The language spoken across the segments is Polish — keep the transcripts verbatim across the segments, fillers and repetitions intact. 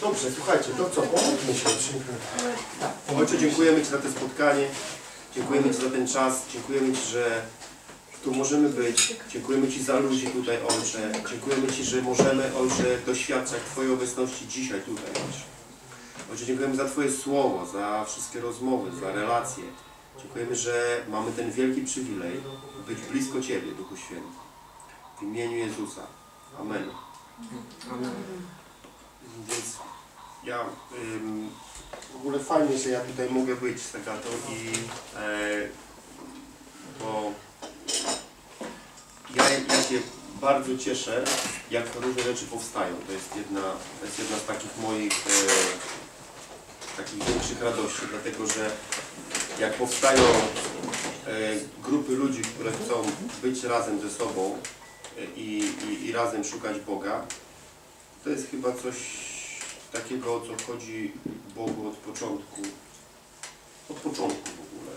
Dobrze, słuchajcie, to co? Pomóżmy się. Ojcze, dziękujemy Ci za to spotkanie. Dziękujemy Ci za ten czas. Dziękujemy Ci, że tu możemy być. Dziękujemy Ci za ludzi tutaj, Ojcze. Dziękujemy Ci, że możemy, Ojcze, doświadczać Twojej obecności dzisiaj tutaj, Ojcze. Ojcze, dziękujemy za Twoje słowo, za wszystkie rozmowy, za relacje. Dziękujemy, że mamy ten wielki przywilej być blisko Ciebie, Duchu Święty. W imieniu Jezusa. Amen. Amen. Więc ja ym, w ogóle fajnie, że ja tutaj mogę być z Agatą i e, bo ja, ja się bardzo cieszę, jak różne rzeczy powstają. To jest jedna, to jest jedna z takich moich e, takich większych radości, dlatego że jak powstają e, grupy ludzi, które chcą być razem ze sobą e, i, i, i razem szukać Boga, to jest chyba coś takiego, o co chodzi Bogu od początku. Od początku w ogóle.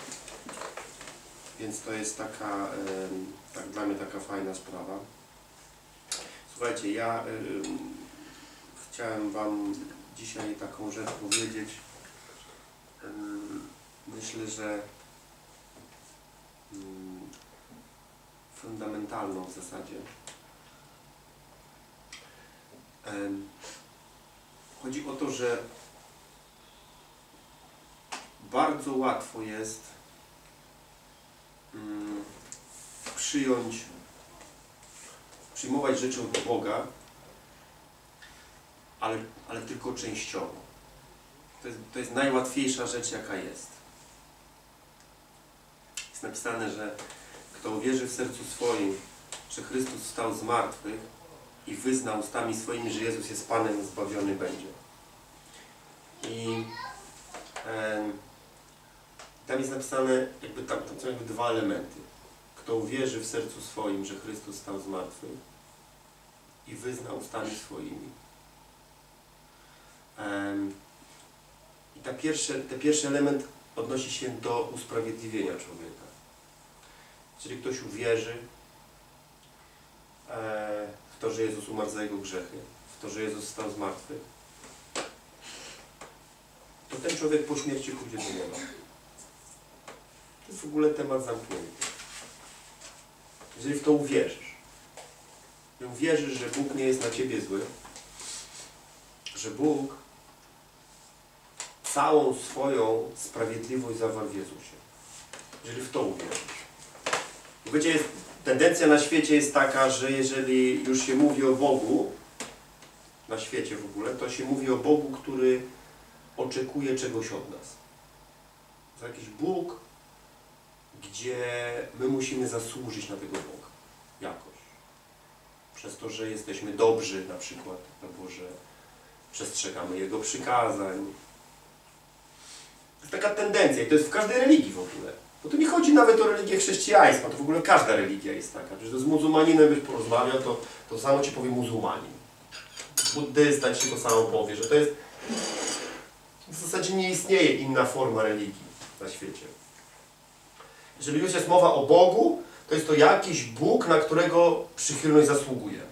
Więc to jest taka, tak dla mnie taka fajna sprawa. Słuchajcie, ja y, chciałem Wam dzisiaj taką rzecz powiedzieć. Y, myślę, że y, fundamentalną w zasadzie. Y, Chodzi o to, że bardzo łatwo jest mm, przyjąć, przyjmować rzeczy od Boga, ale, ale tylko częściowo. To jest, to jest najłatwiejsza rzecz, jaka jest. Jest napisane, że kto uwierzy w sercu swoim, że Chrystus wstał z martwych, i wyzna ustami swoimi, że Jezus jest Panem, zbawiony będzie. I e, tam jest napisane, jakby tam, tam są jakby dwa elementy. Kto uwierzy w sercu swoim, że Chrystus stał z martwych i wyzna ustami swoimi. E, I ta pierwszy, ten pierwszy element odnosi się do usprawiedliwienia człowieka. Jeżeli ktoś uwierzy, e, w to, że Jezus umarł za jego grzechy, w to, że Jezus stał z martwych, to ten człowiek po śmierci pójdzie do nieba. To jest w ogóle temat zamknięty. Jeżeli w to uwierzysz, że uwierzysz, że Bóg nie jest na ciebie zły, że Bóg całą swoją sprawiedliwość zawarł w Jezusie. Jeżeli w to uwierzysz. Wiecie, jest tendencja na świecie jest taka, że jeżeli już się mówi o Bogu, na świecie w ogóle, to się mówi o Bogu, który oczekuje czegoś od nas. To jakiś Bóg, gdzie my musimy zasłużyć na tego Boga. Jakoś. Przez to, że jesteśmy dobrzy na przykład, albo że przestrzegamy Jego przykazań. To jest taka tendencja i to jest w każdej religii w ogóle. Bo tu nie chodzi nawet o religię chrześcijaństwa, to w ogóle każda religia jest taka. Że z muzułmaninem byś porozmawiał, to, to samo ci powie muzułmanin. Buddysta ci to samo powie, że to jest... W zasadzie nie istnieje inna forma religii na świecie. Jeżeli już jest mowa o Bogu, to jest to jakiś Bóg, na którego przychylność zasługujemy.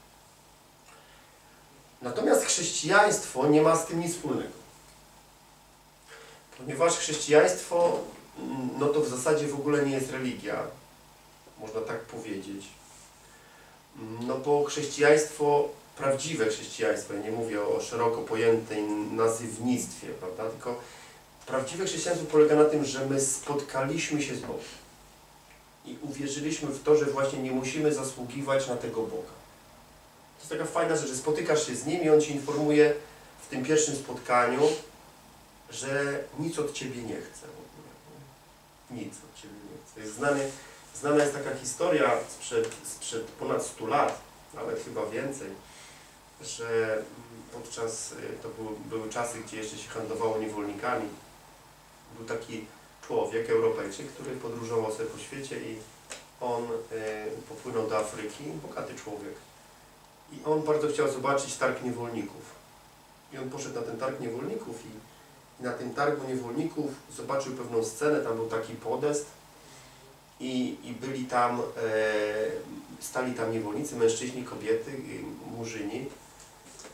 Natomiast chrześcijaństwo nie ma z tym nic wspólnego. Ponieważ chrześcijaństwo no to w zasadzie w ogóle nie jest religia, można tak powiedzieć. No bo chrześcijaństwo, prawdziwe chrześcijaństwo, ja nie mówię o szeroko pojętej nazywnictwie, prawda, tylko prawdziwe chrześcijaństwo polega na tym, że my spotkaliśmy się z Bogiem i uwierzyliśmy w to, że właśnie nie musimy zasługiwać na tego Boga. To jest taka fajna rzecz, że spotykasz się z Nim i On Cię informuje w tym pierwszym spotkaniu, że nic od Ciebie nie chce. Nic od Ciebie nie chce. Jest znany, znana jest taka historia sprzed, sprzed ponad stu lat, nawet chyba więcej, że podczas, to były, były czasy, gdzie jeszcze się handlowało niewolnikami. Był taki człowiek, Europejczyk, który podróżował sobie po świecie i on y, popłynął do Afryki, bogaty człowiek. I on bardzo chciał zobaczyć targ niewolników. I on poszedł na ten targ niewolników i na tym targu niewolników zobaczył pewną scenę, tam był taki podest i, i byli tam, e, stali tam niewolnicy, mężczyźni, kobiety, murzyni,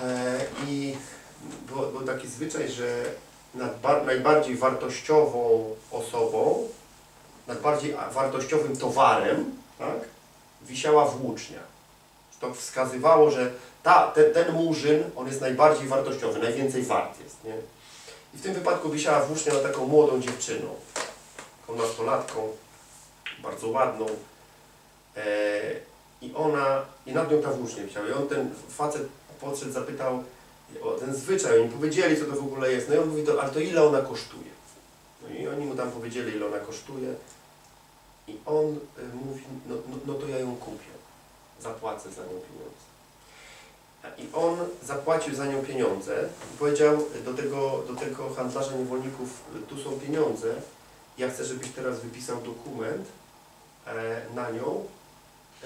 E, I był, był taki zwyczaj, że nad bar, najbardziej wartościową osobą, najbardziej wartościowym towarem, tak, wisiała włócznia. To wskazywało, że ta, ten, ten murzyn, on jest najbardziej wartościowy, najwięcej wart jest. Nie? I w tym wypadku wisiała włócznia na taką młodą dziewczyną, taką nastolatką, bardzo ładną. E, I ona, i nad nią ta włócznia wisiała. I on, ten facet podszedł, zapytał o ten zwyczaj, oni powiedzieli, co to w ogóle jest. No i on mówi, to, ale to ile ona kosztuje? No i oni mu tam powiedzieli, ile ona kosztuje. I on y, mówi, no, no, no to ja ją kupię. Zapłacę za nią pieniądze. I on zapłacił za nią pieniądze i powiedział do tego, do tego handlarza niewolników, tu są pieniądze, ja chcę, żebyś teraz wypisał dokument e, na nią, e,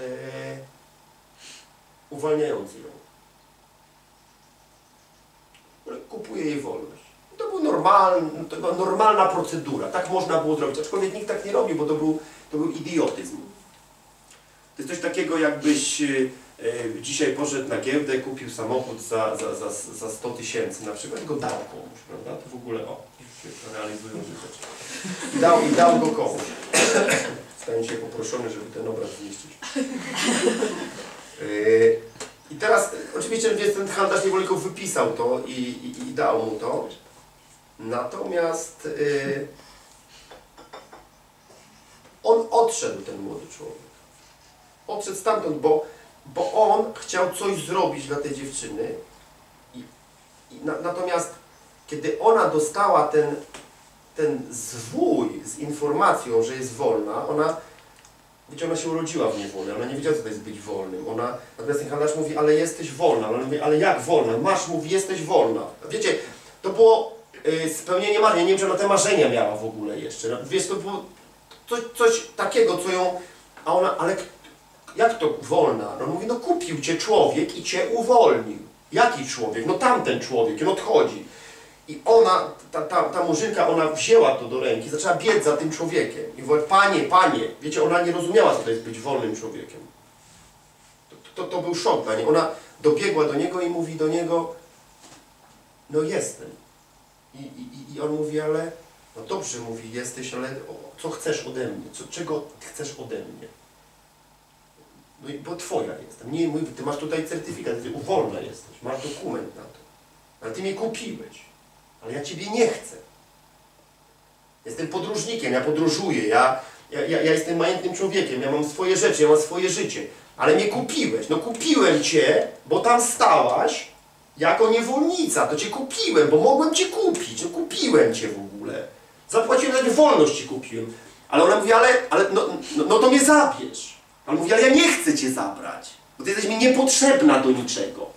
uwalniający ją. Kupuje jej wolność. To była normalna, to była normalna procedura, tak można było zrobić, aczkolwiek nikt tak nie robił, bo to był, to był idiotyzm. To jest coś takiego, jakbyś y, y, dzisiaj poszedł na giełdę, kupił samochód za, za, za, za sto tysięcy na przykład i go dał komuś, prawda? To w ogóle, o, się realizują te rzeczy. I dał, i dał go komuś. Stałem się poproszony, żeby ten obraz zniszczyć. Y, I teraz, oczywiście ten handlarz niewolników wypisał to i, i, i dał mu to. Natomiast y, on odszedł, ten młody człowiek. Odszedł stamtąd, bo, bo on chciał coś zrobić dla tej dziewczyny. I, i na, natomiast kiedy ona dostała ten, ten zwój z informacją, że jest wolna, ona, wiecie, ona się urodziła w niewolę, ona nie wiedziała, co to jest być wolnym. Ona, natomiast ten handlarz mówi, ale jesteś wolna. Ona mówi, ale jak wolna? Masz, mówi, jesteś wolna. Wiecie, to było y, spełnienie marzenia. Nie wiem, czy ona te marzenia miała w ogóle jeszcze. No, wiesz, to było coś, coś takiego, co ją... A ona, ale jak to wolna? No mówi, no kupił cię człowiek i cię uwolnił. Jaki człowiek? No tamten człowiek, on odchodzi. I ona, ta, ta, ta murzynka, ona wzięła to do ręki, zaczęła biec za tym człowiekiem. I mówi, panie, panie, wiecie, ona nie rozumiała, co to jest być wolnym człowiekiem. To, to, to był szok dla niej. Ona dobiegła do niego i mówi do niego, no jestem. I, i, i on mówi, ale, no dobrze, mówi, jesteś, ale o, co chcesz ode mnie? Co, czego chcesz ode mnie? No i bo twoja jestem. Nie, mówi, ty masz tutaj certyfikat, ty wolna jesteś, masz dokument na to. Ale ty mnie kupiłeś. Ale ja ciebie nie chcę. Jestem podróżnikiem, ja podróżuję, ja, ja, ja, ja jestem majętnym człowiekiem, ja mam swoje rzeczy, ja mam swoje życie. Ale mnie kupiłeś. No kupiłem cię, bo tam stałaś jako niewolnica. To cię kupiłem, bo mogłem cię kupić. No kupiłem cię w ogóle. Zapłaciłem za cię, wolność ci kupiłem. Ale ona mówi, ale, ale no, no, no to mnie zabierz. Ale mówi, ale ja nie chcę cię zabrać, bo ty jesteś mi niepotrzebna do niczego.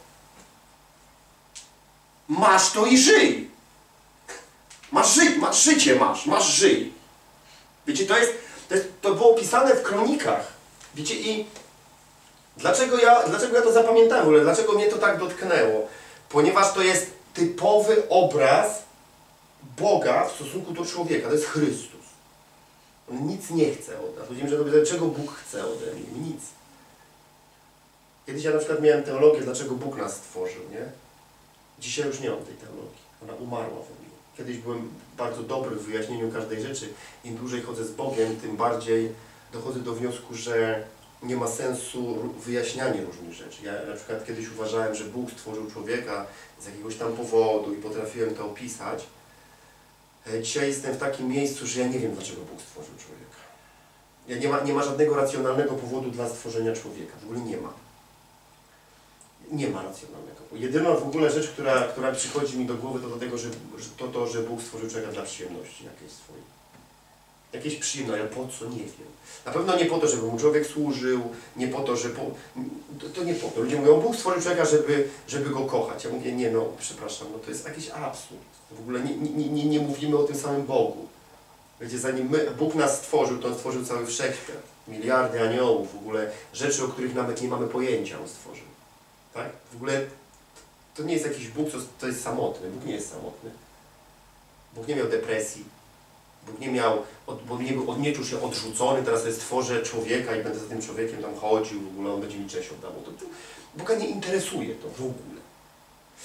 Masz to i żyj. Masz, ży masz życie, masz, masz żyj. Wiecie, to jest, to jest, to było pisane w kronikach. Wiecie, i dlaczego ja, dlaczego ja to zapamiętałem w ogóle, dlaczego mnie to tak dotknęło? Ponieważ to jest typowy obraz Boga w stosunku do człowieka, to jest Chrystus. On nic nie chce od nas. Widzimy, że to czego Bóg chce ode mnie? Nic. Kiedyś ja na przykład miałem teologię, dlaczego Bóg nas stworzył, nie? Dzisiaj już nie mam tej teologii. Ona umarła we mnie. Kiedyś byłem bardzo dobry w wyjaśnieniu każdej rzeczy. Im dłużej chodzę z Bogiem, tym bardziej dochodzę do wniosku, że nie ma sensu wyjaśnianie różnych rzeczy. Ja na przykład kiedyś uważałem, że Bóg stworzył człowieka z jakiegoś tam powodu i potrafiłem to opisać. Dzisiaj jestem w takim miejscu, że ja nie wiem, dlaczego Bóg stworzył człowieka. Ja nie, ma, nie ma żadnego racjonalnego powodu dla stworzenia człowieka. W ogóle nie ma. Nie ma racjonalnego. Jedyna w ogóle rzecz, która, która przychodzi mi do głowy, to do tego, że, że to, to, że Bóg stworzył człowieka dla przyjemności jakiejś swojej. Jakieś przyjemności, ale po co? Nie wiem. Na pewno nie po to, żeby mu człowiek służył, nie po to, że... Po, to, to nie po to. Ludzie mówią, Bóg stworzył człowieka, żeby, żeby go kochać. Ja mówię, nie no, przepraszam, no to jest jakiś absurd. W ogóle nie, nie, nie, nie mówimy o tym samym Bogu. Wiecie, zanim my, Bóg nas stworzył, to On stworzył cały wszechświat. Miliardy aniołów, w ogóle rzeczy, o których nawet nie mamy pojęcia, On stworzył. Tak? W ogóle to nie jest jakiś Bóg, co to jest samotny. Bóg nie jest samotny. Bóg nie miał depresji. Bóg nie miał, bo nie, był, nie czuł się odrzucony, teraz sobie stworzę człowieka i będę za tym człowiekiem tam chodził, w ogóle on będzie mi cześć oddawał. To Boga nie interesuje to w ogóle.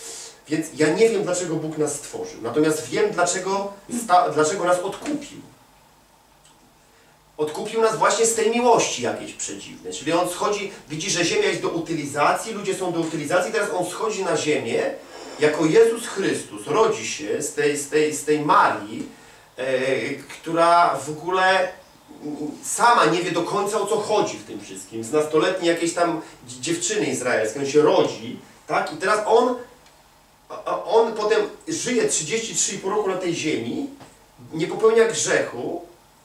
Więc ja nie wiem, dlaczego Bóg nas stworzył. Natomiast wiem, dlaczego, sta, dlaczego nas odkupił. Odkupił nas właśnie z tej miłości jakiejś przedziwnej. Czyli On schodzi, widzi, że ziemia jest do utylizacji, ludzie są do utylizacji, teraz On schodzi na ziemię jako Jezus Chrystus. Rodzi się z tej, z tej, z tej Marii, e, która w ogóle sama nie wie do końca, o co chodzi w tym wszystkim. Z nastoletniej jakiejś tam dziewczyny izraelskiej, on się rodzi, tak? I teraz on, on potem żyje trzydzieści trzy i pół roku na tej ziemi, nie popełnia grzechu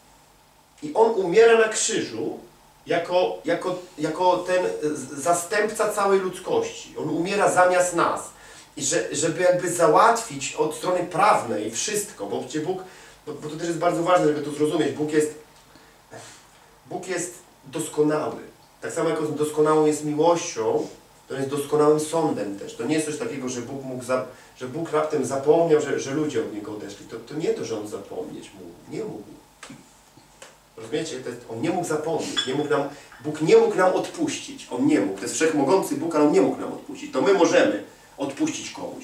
i on umiera na krzyżu jako, jako, jako ten zastępca całej ludzkości. On umiera zamiast nas. I że, żeby jakby załatwić od strony prawnej wszystko, bo przecież Bóg, bo, bo to też jest bardzo ważne, żeby to zrozumieć, Bóg jest Bóg jest doskonały. Tak samo jak doskonałą jest miłością, to jest doskonałym sądem też. To nie jest coś takiego, że Bóg mógł, za, że Bóg raptem zapomniał, że, że ludzie od Niego odeszli. To, to nie to, że On zapomnieć mógł. Nie mógł. Rozumiecie? To jest, on nie mógł zapomnieć. Nie mógł nam, Bóg nie mógł nam odpuścić. On nie mógł. To jest wszechmogący Bóg, ale On nie mógł nam odpuścić. To my możemy odpuścić komuś.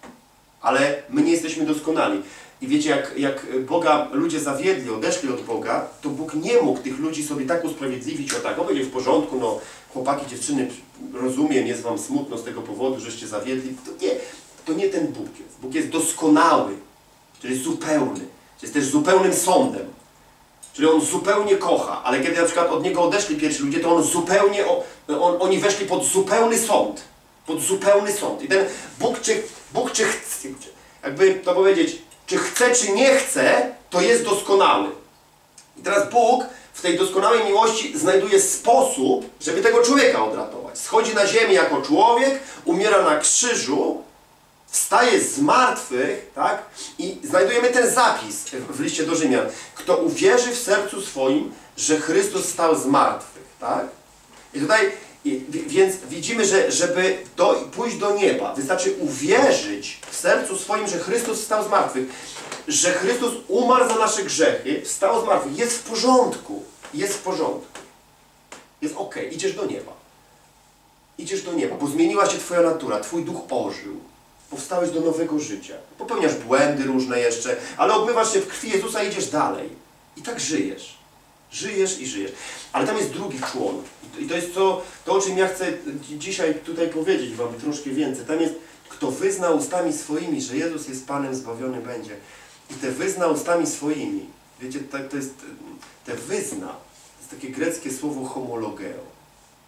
Ale my nie jesteśmy doskonali. I wiecie, jak, jak Boga ludzie zawiedli, odeszli od Boga, to Bóg nie mógł tych ludzi sobie tak usprawiedliwić, o tak, o będzie w porządku, no chłopaki, dziewczyny, rozumiem, jest wam smutno z tego powodu, żeście zawiedli. To nie, to nie ten Bóg jest. Bóg jest doskonały, czyli jest zupełny, jest też zupełnym sądem. Czyli On zupełnie kocha, ale kiedy na przykład od Niego odeszli pierwsi ludzie, to On zupełnie, on, oni weszli pod zupełny sąd. Pod zupełny sąd. I ten Bóg, czy, Bóg, czy chce, jakby to powiedzieć, czy chce, czy nie chce, to jest doskonały. I teraz Bóg w tej doskonałej miłości znajduje sposób, żeby tego człowieka odratować. Schodzi na ziemię jako człowiek, umiera na krzyżu, wstaje z martwych, tak? I znajdujemy ten zapis w liście do Rzymian. Kto uwierzy w sercu swoim, że Chrystus stał z martwych, tak? I tutaj, i, więc widzimy, że żeby do, pójść do nieba, wystarczy uwierzyć w sercu swoim, że Chrystus wstał z martwych, że Chrystus umarł za nasze grzechy, wstał z martwych. Jest w porządku. Jest w porządku. Jest ok. Idziesz do nieba. Idziesz do nieba, bo zmieniła się Twoja natura, Twój duch ożył. Powstałeś do nowego życia. Popełniasz błędy różne jeszcze, ale obmywasz się w krwi Jezusa i idziesz dalej. I tak żyjesz. Żyjesz i żyjesz. Ale tam jest drugi człon. I to jest to, to, o czym ja chcę dzisiaj tutaj powiedzieć Wam troszkę więcej. Tam jest, kto wyzna ustami swoimi, że Jezus jest Panem, zbawiony będzie. I te wyzna ustami swoimi. Wiecie, tak to jest, te wyzna, to jest takie greckie słowo homologeo.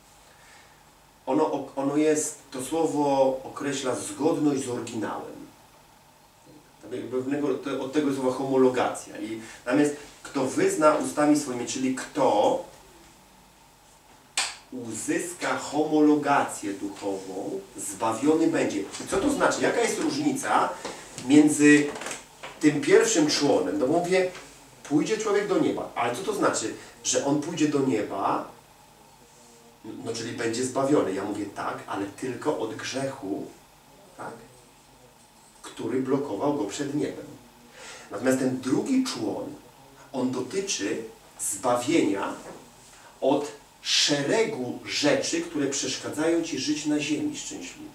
Ono, ono jest, to słowo określa zgodność z oryginałem. Pewnego, od tego słowa homologacja. I tam jest, kto wyzna ustami swoimi, czyli kto uzyska homologację duchową, zbawiony będzie. I co to znaczy? Jaka jest różnica między tym pierwszym członem? No bo mówię, pójdzie człowiek do nieba. Ale co to znaczy? Że on pójdzie do nieba, no czyli będzie zbawiony. Ja mówię tak, ale tylko od grzechu, tak? Który blokował go przed niebem. Natomiast ten drugi człon, on dotyczy zbawienia od szeregu rzeczy, które przeszkadzają Ci żyć na ziemi szczęśliwie.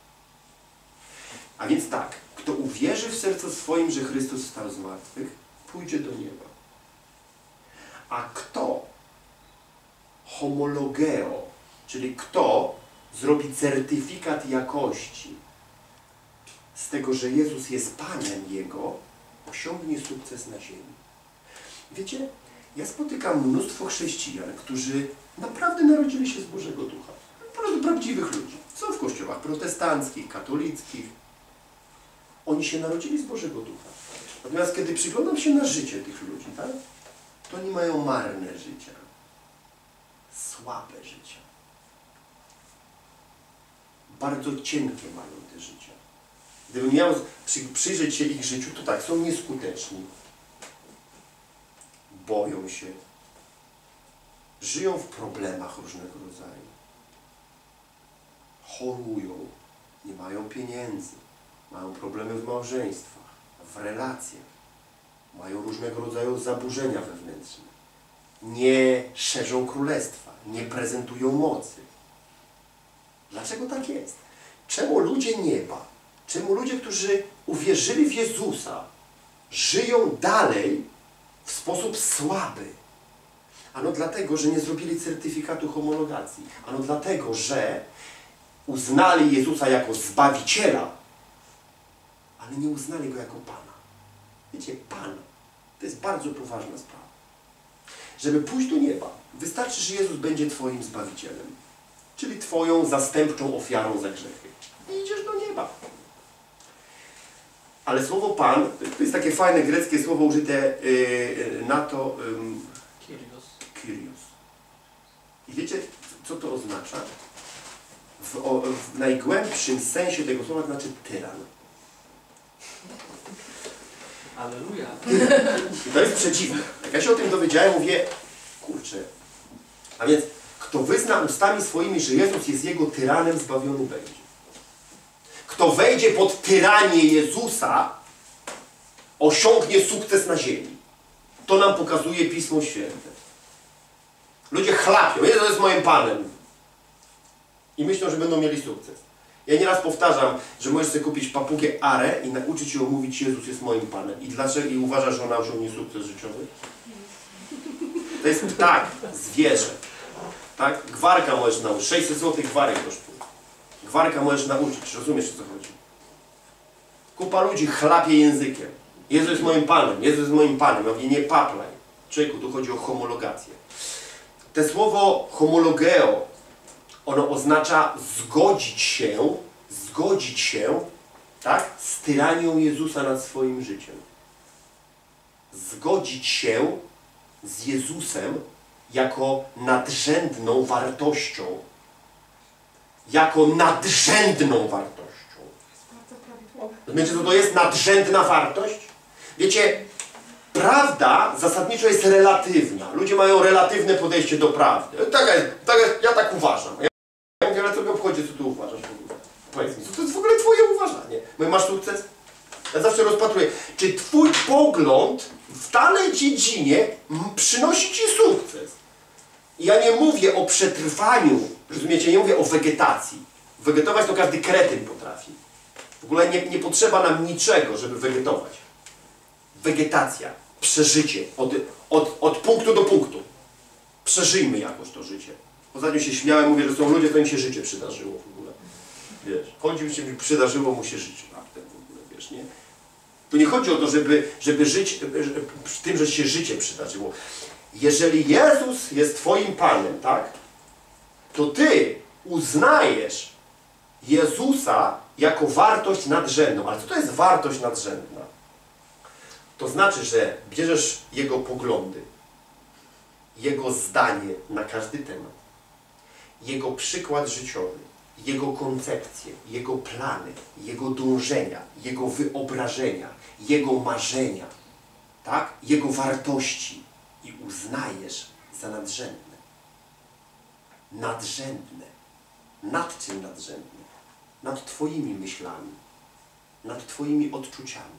A więc tak, kto uwierzy w sercu swoim, że Chrystus wstał z martwych, pójdzie do nieba. A kto homologeo, czyli kto zrobi certyfikat jakości z tego, że Jezus jest Panem Jego, osiągnie sukces na ziemi. Wiecie, ja spotykam mnóstwo chrześcijan, którzy naprawdę narodzili się z Bożego Ducha. Po prostu prawdziwych ludzi. Są w kościołach protestanckich, katolickich. Oni się narodzili z Bożego Ducha. Natomiast kiedy przyglądam się na życie tych ludzi, tak, to oni mają marne życia. Słabe życia. Bardzo cienkie mają te życia. Gdybym miał przy, przyjrzeć się ich życiu, to tak, są nieskuteczni. Boją się. Żyją w problemach różnego rodzaju. Chorują. Nie mają pieniędzy. Mają problemy w małżeństwach, w relacjach. Mają różnego rodzaju zaburzenia wewnętrzne. Nie szerzą królestwa. Nie prezentują mocy. Dlaczego tak jest? Czemu ludzie nieba czemu ludzie, którzy uwierzyli w Jezusa, żyją dalej w sposób słaby? Ano dlatego, że nie zrobili certyfikatu homologacji. Ano dlatego, że uznali Jezusa jako Zbawiciela, ale nie uznali Go jako Pana. Wiecie, Pan to jest bardzo poważna sprawa. Żeby pójść do nieba, wystarczy, że Jezus będzie Twoim Zbawicielem, czyli Twoją zastępczą ofiarą za grzechy. I idziesz do nieba. Ale słowo Pan, to jest takie fajne greckie słowo użyte yy, na to yy, Kyrios. Kyrios. I wiecie, co to oznacza? W, o, w najgłębszym sensie tego słowa to znaczy tyran. Alleluja. I to jest przeciwne. Jak ja się o tym dowiedziałem, mówię, kurczę. A więc, kto wyzna ustami swoimi, że Jezus jest jego tyranem, zbawiony będzie. Kto wejdzie pod tyranię Jezusa, osiągnie sukces na ziemi. To nam pokazuje Pismo Święte. Ludzie chlapią, Jezus jest moim Panem. I myślą, że będą mieli sukces. Ja nieraz powtarzam, że możesz sobie kupić papugę Arę i nauczyć ją mówić, Jezus jest moim Panem. I dlaczego? I uważasz, że ona osiągnie sukces życiowy? To jest ptak, zwierzę. Tak? Gwarka możesz nauczyć. sześćset złotych gwarek kosztuje. Gwarka możesz nauczyć. Rozumiesz, o co chodzi? Kupa ludzi chlapie językiem. Jezus jest moim Panem. Jezus jest moim Panem. Ja mówię, nie paplaj. Człowieku, tu chodzi o homologację. Te słowo homologeo, ono oznacza zgodzić się, zgodzić się, tak, z tyranią Jezusa nad swoim życiem. Zgodzić się z Jezusem jako nadrzędną wartością. Jako nadrzędną wartością. Rozumiecie, co to jest nadrzędna wartość? Wiecie, prawda zasadniczo jest relatywna. Ludzie mają relatywne podejście do prawdy. Tak jest, tak jest, ja tak uważam. Ja mówię, ale co mnie obchodzi, co ty uważasz w ogóle? Powiedz mi, co to jest w ogóle twoje uważanie? Mówię, masz sukces? Ja zawsze rozpatruję, czy twój pogląd w danej dziedzinie przynosi ci sukces. I ja nie mówię o przetrwaniu, rozumiecie, nie mówię o wegetacji. Wegetować to każdy kretyn potrafi. W ogóle nie, nie potrzeba nam niczego, żeby wegetować. Wegetacja, przeżycie, od, od, od punktu do punktu. Przeżyjmy jakoś to życie. Ostatnio się śmiałem, mówię, że są ludzie, to im się życie przydarzyło w ogóle. Wiesz, chodził się, przydarzyło mu się życie. Raptem w ogóle, wiesz, nie? Tu nie chodzi o to, żeby, żeby żyć w tym, że się życie przydarzyło. Jeżeli Jezus jest Twoim Panem, tak? To Ty uznajesz Jezusa jako wartość nadrzędną. Ale co to jest wartość nadrzędna? To znaczy, że bierzesz Jego poglądy, Jego zdanie na każdy temat, Jego przykład życiowy, Jego koncepcje, Jego plany, Jego dążenia, Jego wyobrażenia, Jego marzenia, tak? Jego wartości i uznajesz za nadrzędne. Nadrzędne. Nad czym nadrzędne? Nad Twoimi myślami, nad Twoimi odczuciami.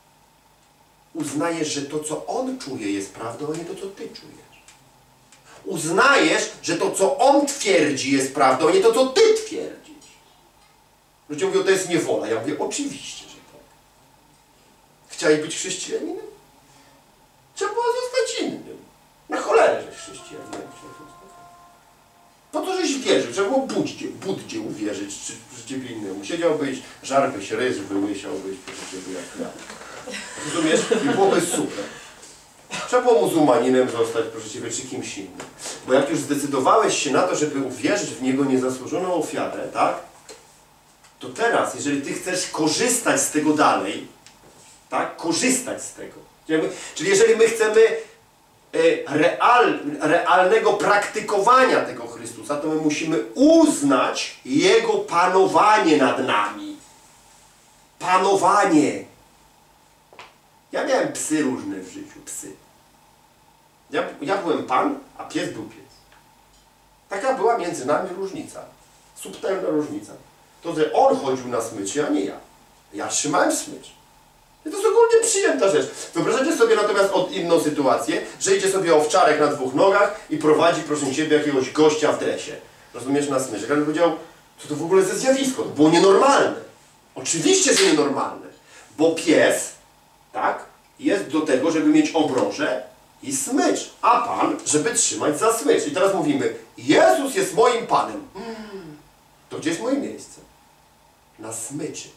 Uznajesz, że to, co On czuje, jest prawdą, a nie to, co Ty czujesz. Uznajesz, że to, co On twierdzi, jest prawdą, a nie to, co Ty twierdzisz. Ludzie mówią, to jest niewola. Ja mówię, oczywiście, że tak. Chciałeś być chrześcijaninem? Trzeba było zostać innym. Na cholerę, żeś chrześcijaninem. Po to, żeś wierzył. Trzeba było Buddzie, Buddzie uwierzyć, czy, czy ciebie innemu. Siedziałbyś, żarłbyś ryż, wyłysiałbyś, proszę ciebie, jak ja. Rozumiesz? I byłoby super. Trzeba było muzułmaninem zostać, proszę ciebie, czy kimś innym. Bo jak już zdecydowałeś się na to, żeby uwierzyć w Niego niezasłużoną ofiarę, tak? To teraz, jeżeli Ty chcesz korzystać z tego dalej, tak? Korzystać z tego. Czyli jeżeli my chcemy real, realnego praktykowania tego Chrystusa, to my musimy uznać Jego panowanie nad nami. Panowanie. Ja miałem psy różne w życiu, psy. Ja, ja byłem pan, a pies był pies. Taka była między nami różnica. Subtelna różnica. To, że on chodził na smyczy, a nie ja. Ja trzymałem smycz. I to jest ogólnie przyjęta rzecz. Wyobrażacie sobie natomiast od inną sytuację, że idzie sobie owczarek na dwóch nogach i prowadzi, proszę ciebie, jakiegoś gościa w dresie. Rozumiesz, na smycz. Ja bym powiedział, co to w ogóle za zjawisko? To było nienormalne. Oczywiście, że nienormalne. Bo pies, tak, jest do tego, żeby mieć obroże i smycz, a Pan, żeby trzymać za smycz. I teraz mówimy, Jezus jest moim Panem. Hmm. To gdzie jest moje miejsce? Na smyczy.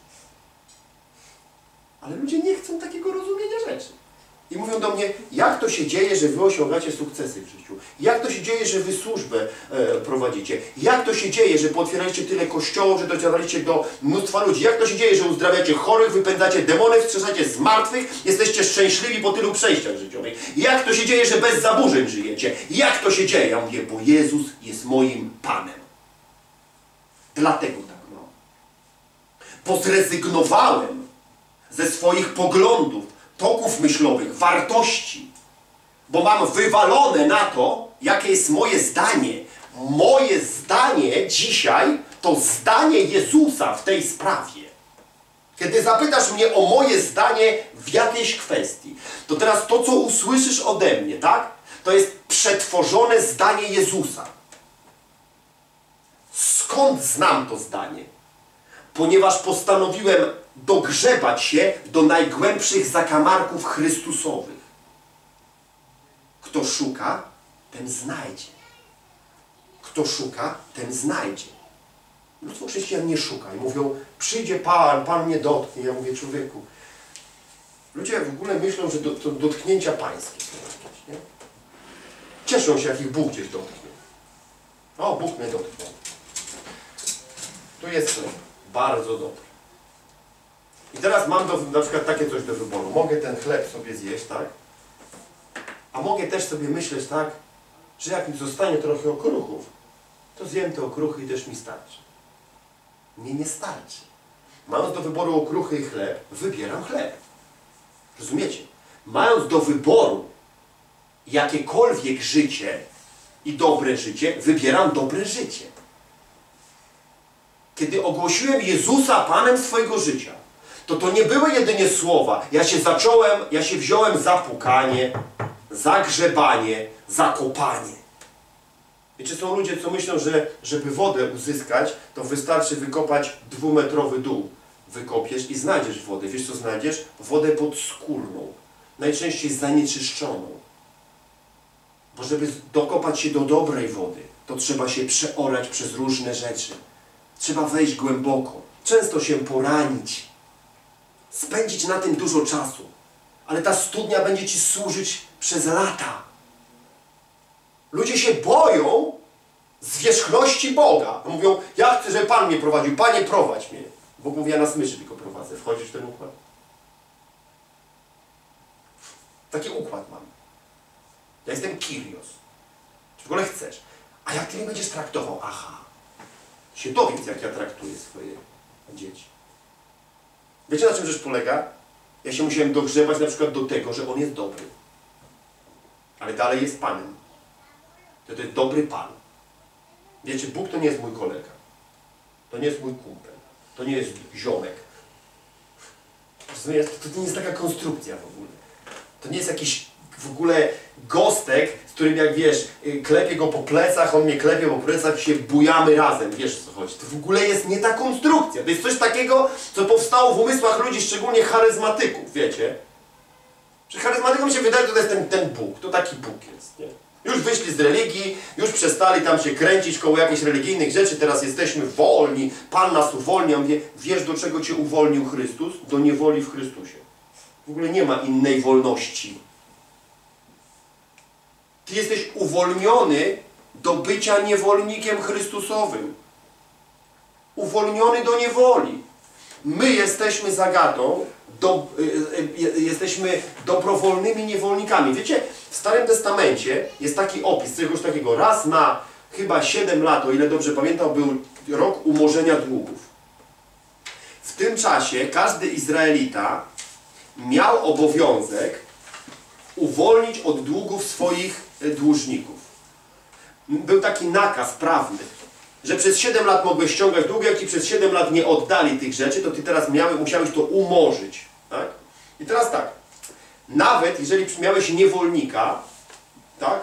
Ale ludzie nie chcą takiego rozumienia rzeczy. I mówią do mnie, jak to się dzieje, że wy osiągacie sukcesy w życiu? Jak to się dzieje, że wy służbę e, prowadzicie? Jak to się dzieje, że pootwieraliście tyle kościołów, że docieraliście do mnóstwa ludzi? Jak to się dzieje, że uzdrawiacie chorych, wypędzacie demony, wskrzeszacie z martwych, jesteście szczęśliwi po tylu przejściach życiowych? Jak to się dzieje, że bez zaburzeń żyjecie? Jak to się dzieje? Ja mówię, bo Jezus jest moim Panem. Dlatego tak mam. Bo zrezygnowałem ze swoich poglądów, toków myślowych, wartości, bo mam wywalone na to, jakie jest moje zdanie. Moje zdanie dzisiaj to zdanie Jezusa w tej sprawie. Kiedy zapytasz mnie o moje zdanie w jakiejś kwestii, to teraz to, co usłyszysz ode mnie, tak? To jest przetworzone zdanie Jezusa. Skąd znam to zdanie? Ponieważ postanowiłem dogrzebać się do najgłębszych zakamarków Chrystusowych. Kto szuka, ten znajdzie. Kto szuka, ten znajdzie. Mnóstwo chrześcijan nie szuka i mówią, przyjdzie Pan, Pan mnie dotknie. Ja mówię, człowieku, ludzie w ogóle myślą, że do, to dotknięcia pańskie są jakieś, nie? Cieszą się, jak ich Bóg gdzieś dotknie. O, Bóg mnie dotknął. Tu jest chleb. Bardzo dobry. I teraz mam do, na przykład takie coś do wyboru. Mogę ten chleb sobie zjeść, tak? A mogę też sobie myśleć, tak? Że jak mi zostanie trochę okruchów, to zjem te okruchy i też mi starczy. Mnie nie starczy. Mając do wyboru okruchy i chleb, wybieram chleb. Rozumiecie? Mając do wyboru jakiekolwiek życie i dobre życie, wybieram dobre życie. Kiedy ogłosiłem Jezusa Panem swojego życia, to to nie były jedynie słowa. Ja się zacząłem, ja się wziąłem za pukanie, za grzebanie, za kopanie. Wiecie, są ludzie, co myślą, że żeby wodę uzyskać, to wystarczy wykopać dwumetrowy dół. Wykopiesz i znajdziesz wodę. Wiesz, co znajdziesz? Wodę podskórną. Najczęściej zanieczyszczoną. Bo żeby dokopać się do dobrej wody, to trzeba się przeorać przez różne rzeczy. Trzeba wejść głęboko. Często się poranić. Spędzić na tym dużo czasu. Ale ta studnia będzie ci służyć przez lata. Ludzie się boją zwierzchności Boga. Mówią, ja chcę, żeby Pan mnie prowadził. Panie, prowadź mnie. Bóg mówi, ja na smyczy tylko prowadzę. Wchodzisz w ten układ? Taki układ mam. Ja jestem Kyrios. Czy w ogóle chcesz? A jak Ty mnie będziesz traktował? Aha. Się dowiedz, jak ja traktuję swoje dzieci. Wiecie, na czym rzecz polega? Ja się musiałem dogrzebać na przykład do tego, że On jest dobry. Ale dalej jest Panem. To, to jest dobry Pan. Wiecie, Bóg to nie jest mój kolega. To nie jest mój kumpel. To nie jest ziomek. To nie jest, to nie jest taka konstrukcja w ogóle. To nie jest jakiś w ogóle gostek, z którym jak wiesz, klepię go po plecach, on mnie klepie po plecach i się bujamy razem. Wiesz, o co chodzi. To w ogóle jest nie ta konstrukcja. To jest coś takiego, co powstało w umysłach ludzi, szczególnie charyzmatyków, wiecie. Że charyzmatykom się wydaje, że to jest ten, ten Bóg. To taki Bóg jest, nie? Już wyszli z religii, już przestali tam się kręcić koło jakichś religijnych rzeczy, teraz jesteśmy wolni, Pan nas uwolni. Ja mówię, wiesz, do czego Cię uwolnił Chrystus? Do niewoli w Chrystusie. W ogóle nie ma innej wolności. Ty jesteś uwolniony do bycia niewolnikiem Chrystusowym. Uwolniony do niewoli. My jesteśmy zagatą, do, y, y, y, jesteśmy dobrowolnymi niewolnikami. Wiecie, w Starym Testamencie jest taki opis czegoś takiego. Raz na chyba siedem lat, o ile dobrze pamiętam, był rok umorzenia długów. W tym czasie każdy Izraelita miał obowiązek uwolnić od długów swoich dłużników. Był taki nakaz prawny, że przez siedem lat mogłeś ściągać długi, jak ci przez siedem lat nie oddali tych rzeczy, to ty teraz miałeś, musiałeś to umorzyć. Tak? I teraz tak, nawet jeżeli miałeś niewolnika, tak,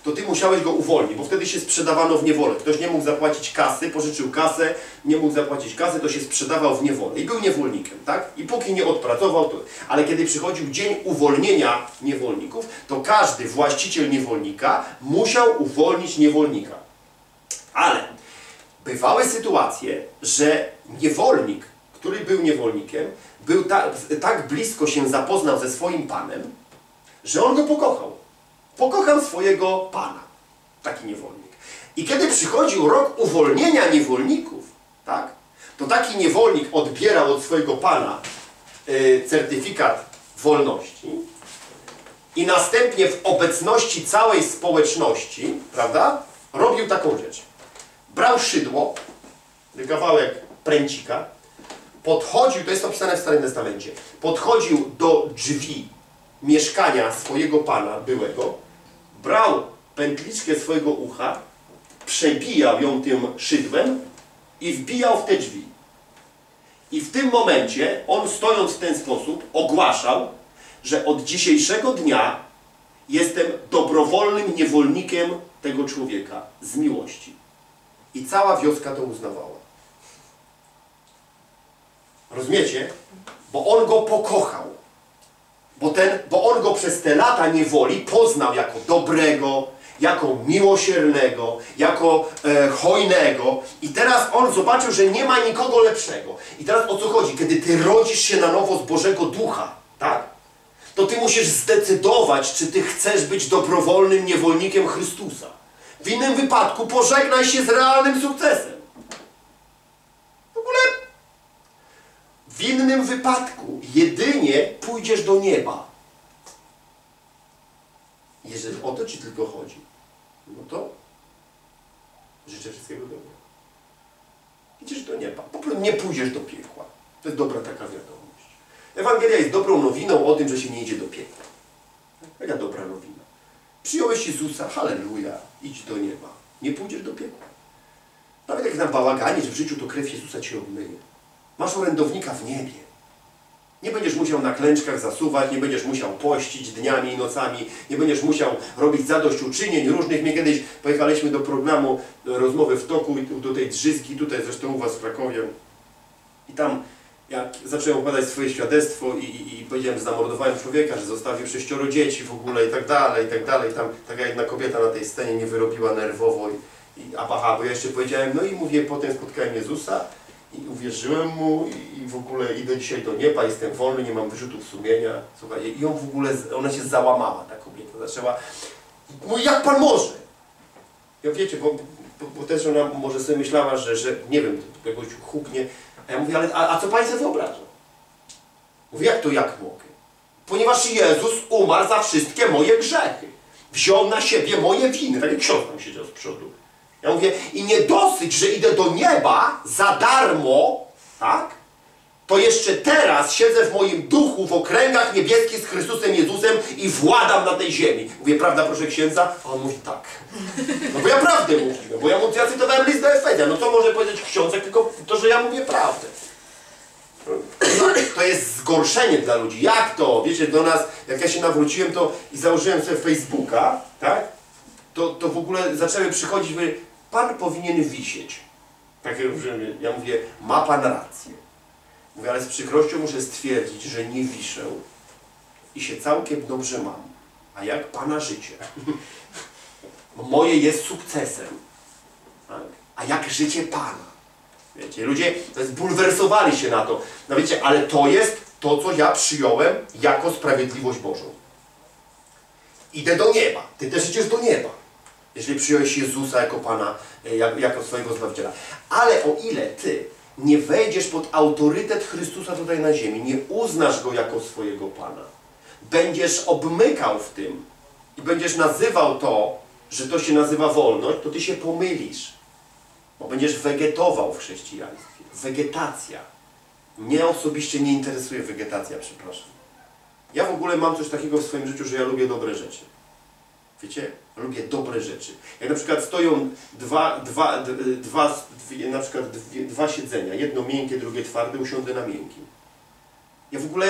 to ty musiałeś go uwolnić, bo wtedy się sprzedawano w niewolę. Ktoś nie mógł zapłacić kasy, pożyczył kasę, nie mógł zapłacić kasy, to się sprzedawał w niewolę i był niewolnikiem, tak? I póki nie odpracował, to... ale kiedy przychodził dzień uwolnienia niewolników, to każdy właściciel niewolnika musiał uwolnić niewolnika. Ale bywały sytuacje, że niewolnik, który był niewolnikiem, był tak, tak blisko się zapoznał ze swoim panem, że on go pokochał. Pokochał swojego pana, taki niewolnik. I kiedy przychodził rok uwolnienia niewolników, tak, to taki niewolnik odbierał od swojego pana y, certyfikat wolności i następnie w obecności całej społeczności, prawda, robił taką rzecz. Brał szydło, kawałek pręcika, podchodził, to jest opisane w Starym Testamencie, podchodził do drzwi mieszkania swojego pana byłego, brał pętliczkę swojego ucha, przebijał ją tym szydłem i wbijał w te drzwi. I w tym momencie on, stojąc w ten sposób, ogłaszał, że od dzisiejszego dnia jestem dobrowolnym niewolnikiem tego człowieka z miłości. I cała wioska to uznawała. Rozumiecie? Bo on go pokochał. Bo, ten, bo on go przez te lata niewoli poznał jako dobrego, jako miłosiernego, jako e, hojnego. I teraz on zobaczył, że nie ma nikogo lepszego. I teraz o co chodzi? Kiedy ty rodzisz się na nowo z Bożego Ducha, tak? To ty musisz zdecydować, czy ty chcesz być dobrowolnym niewolnikiem Chrystusa. W innym wypadku pożegnaj się z realnym sukcesem. W ogóle w innym wypadku jedynie pójdziesz do nieba. Jeżeli o to ci tylko chodzi, no to życzę wszystkiego dobrego. Idziesz do nieba. Po prostu nie pójdziesz do piekła. To jest dobra taka wiadomość. Ewangelia jest dobrą nowiną o tym, że się nie idzie do piekła. Jaka dobra nowina. Przyjąłeś Jezusa, halleluja, idź do nieba. Nie pójdziesz do piekła. Nawet jak na bałaganie, że w życiu to krew Jezusa cię obmyje. Masz orędownika w niebie. Nie będziesz musiał na klęczkach zasuwać, nie będziesz musiał pościć dniami i nocami, nie będziesz musiał robić zadośćuczynień różnych. My kiedyś pojechaliśmy do programu Rozmowy w toku, do tej Drzyzgi, tutaj zresztą u was w Krakowie. I tam jak zacząłem opowiadać swoje świadectwo i, i, i powiedziałem, że zamordowałem człowieka, że zostawił sześcioro dzieci w ogóle i tak dalej, i tak dalej. Tam taka jedna kobieta na tej scenie nie wyrobiła nerwowo. I, i, a aha, bo ja jeszcze powiedziałem, no i mówię, potem spotkałem Jezusa i uwierzyłem Mu i, i w ogóle idę dzisiaj do nieba, jestem wolny, nie mam wyrzutów sumienia. Słuchaj, i on w ogóle, ona się załamała, ta kobieta, zaczęła, mówi, jak Pan może? Ja wiecie, bo, bo, bo też ona może sobie myślała, że, że nie wiem, to jakoś huknie. A ja mówię, ale a, a co Pani sobie wyobraża? Mówię, jak to jak mogę? Ponieważ Jezus umarł za wszystkie moje grzechy. Wziął na siebie moje winy. Tak jak ksiądz tam siedział z przodu. Ja mówię, i nie dosyć, że idę do nieba za darmo, tak? To jeszcze teraz siedzę w moim duchu w okręgach niebieskich z Chrystusem Jezusem i władam na tej ziemi. Mówię, prawda, proszę księdza? A on mówi, tak. No bo ja prawdę mówiłem, bo ja, ja cytowałem list do Efezjan. No co może powiedzieć ksiądz, jak tylko to, że ja mówię prawdę. To jest zgorszenie dla ludzi. Jak to? Wiecie, do nas, jak ja się nawróciłem to i założyłem sobie Facebooka, tak? To, to w ogóle zaczęły przychodzić, mówię, Pan powinien wisieć. Tak, ja mówię, ma Pan rację. Mówię, ale z przykrością muszę stwierdzić, że nie wiszę i się całkiem dobrze mam. A jak Pana życie? Moje jest sukcesem. Tak? A jak życie Pana? Wiecie, ludzie zbulwersowali się na to. No wiecie, ale to jest to, co ja przyjąłem jako sprawiedliwość Bożą. Idę do nieba. Ty też idziesz do nieba. Jeżeli przyjąłeś Jezusa jako Pana, jako swojego Zbawiciela. Ale o ile Ty nie wejdziesz pod autorytet Chrystusa tutaj na ziemi, nie uznasz Go jako swojego Pana, będziesz obmykał w tym i będziesz nazywał to, że to się nazywa wolność, to Ty się pomylisz. Bo będziesz wegetował w chrześcijaństwie. Wegetacja. Mnie osobiście nie interesuje wegetacja, przepraszam. Ja w ogóle mam coś takiego w swoim życiu, że ja lubię dobre rzeczy. Wiecie? Lubię dobre rzeczy. Jak na przykład stoją dwa, dwa, dwa, dwie, na przykład dwie, dwa siedzenia, jedno miękkie, drugie twarde, usiądę na miękkim. Ja w ogóle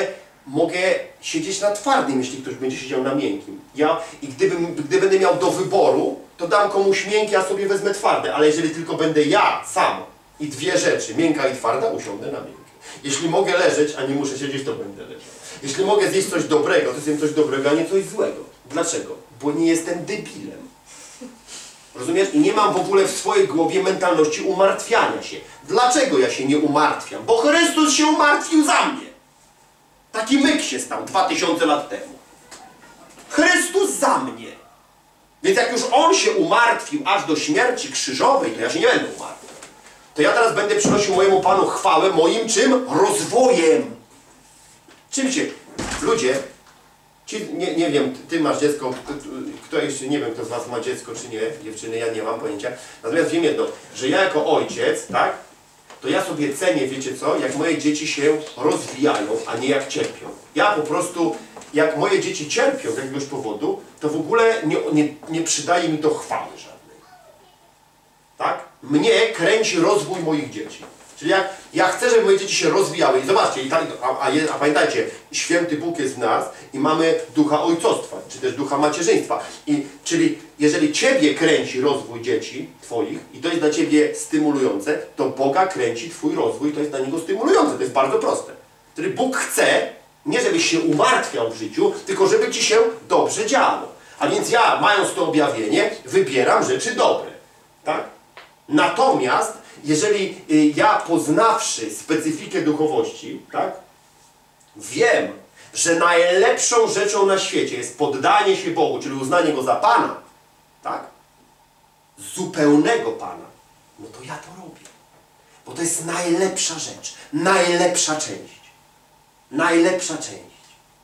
mogę siedzieć na twardym, jeśli ktoś będzie siedział na miękkim. Ja, I gdybym, gdy będę miał do wyboru, to dam komuś miękkie, a sobie wezmę twarde. Ale jeżeli tylko będę ja sam i dwie rzeczy, miękka i twarda, usiądę na miękkie. Jeśli mogę leżeć, a nie muszę siedzieć, to będę leżał. Jeśli mogę zjeść coś dobrego, to zjem coś dobrego, a nie coś złego. Dlaczego? Bo nie jestem debilem. Rozumiesz? I nie mam w ogóle w swojej głowie mentalności umartwiania się. Dlaczego ja się nie umartwiam? Bo Chrystus się umartwił za mnie. Taki myk się stał dwa tysiące lat temu. Chrystus za mnie. Więc jak już On się umartwił aż do śmierci krzyżowej, to ja się nie będę umartwiał. To ja teraz będę przynosił mojemu Panu chwałę moim czym? Rozwojem. Czym się? Ludzie, ci, nie, nie wiem, ty masz dziecko, kto jeszcze, nie wiem, kto z was ma dziecko czy nie, dziewczyny, ja nie mam pojęcia. Natomiast wiem jedno, że ja jako ojciec, tak, to ja sobie cenię, wiecie co, jak moje dzieci się rozwijają, a nie jak cierpią. Ja po prostu, jak moje dzieci cierpią z jakiegoś powodu, to w ogóle nie, nie, nie przydaje mi to chwały żadnej. Tak? Mnie kręci rozwój moich dzieci. Czyli jak ja chcę, żeby moje dzieci się rozwijały i zobaczcie, i tak, a, a, a pamiętajcie, święty Bóg jest w nas i mamy ducha ojcostwa, czy też ducha macierzyństwa. I, czyli jeżeli Ciebie kręci rozwój dzieci Twoich i to jest dla Ciebie stymulujące, to Boga kręci Twój rozwój i to jest dla Niego stymulujące. To jest bardzo proste. Czyli Bóg chce, nie żebyś się umartwiał w życiu, tylko żeby Ci się dobrze działo. A więc ja, mając to objawienie, wybieram rzeczy dobre. Tak? Natomiast jeżeli ja, poznawszy specyfikę duchowości, tak, wiem, że najlepszą rzeczą na świecie jest poddanie się Bogu, czyli uznanie Go za Pana, tak, zupełnego Pana, no to ja to robię. Bo to jest najlepsza rzecz, najlepsza część. Najlepsza część.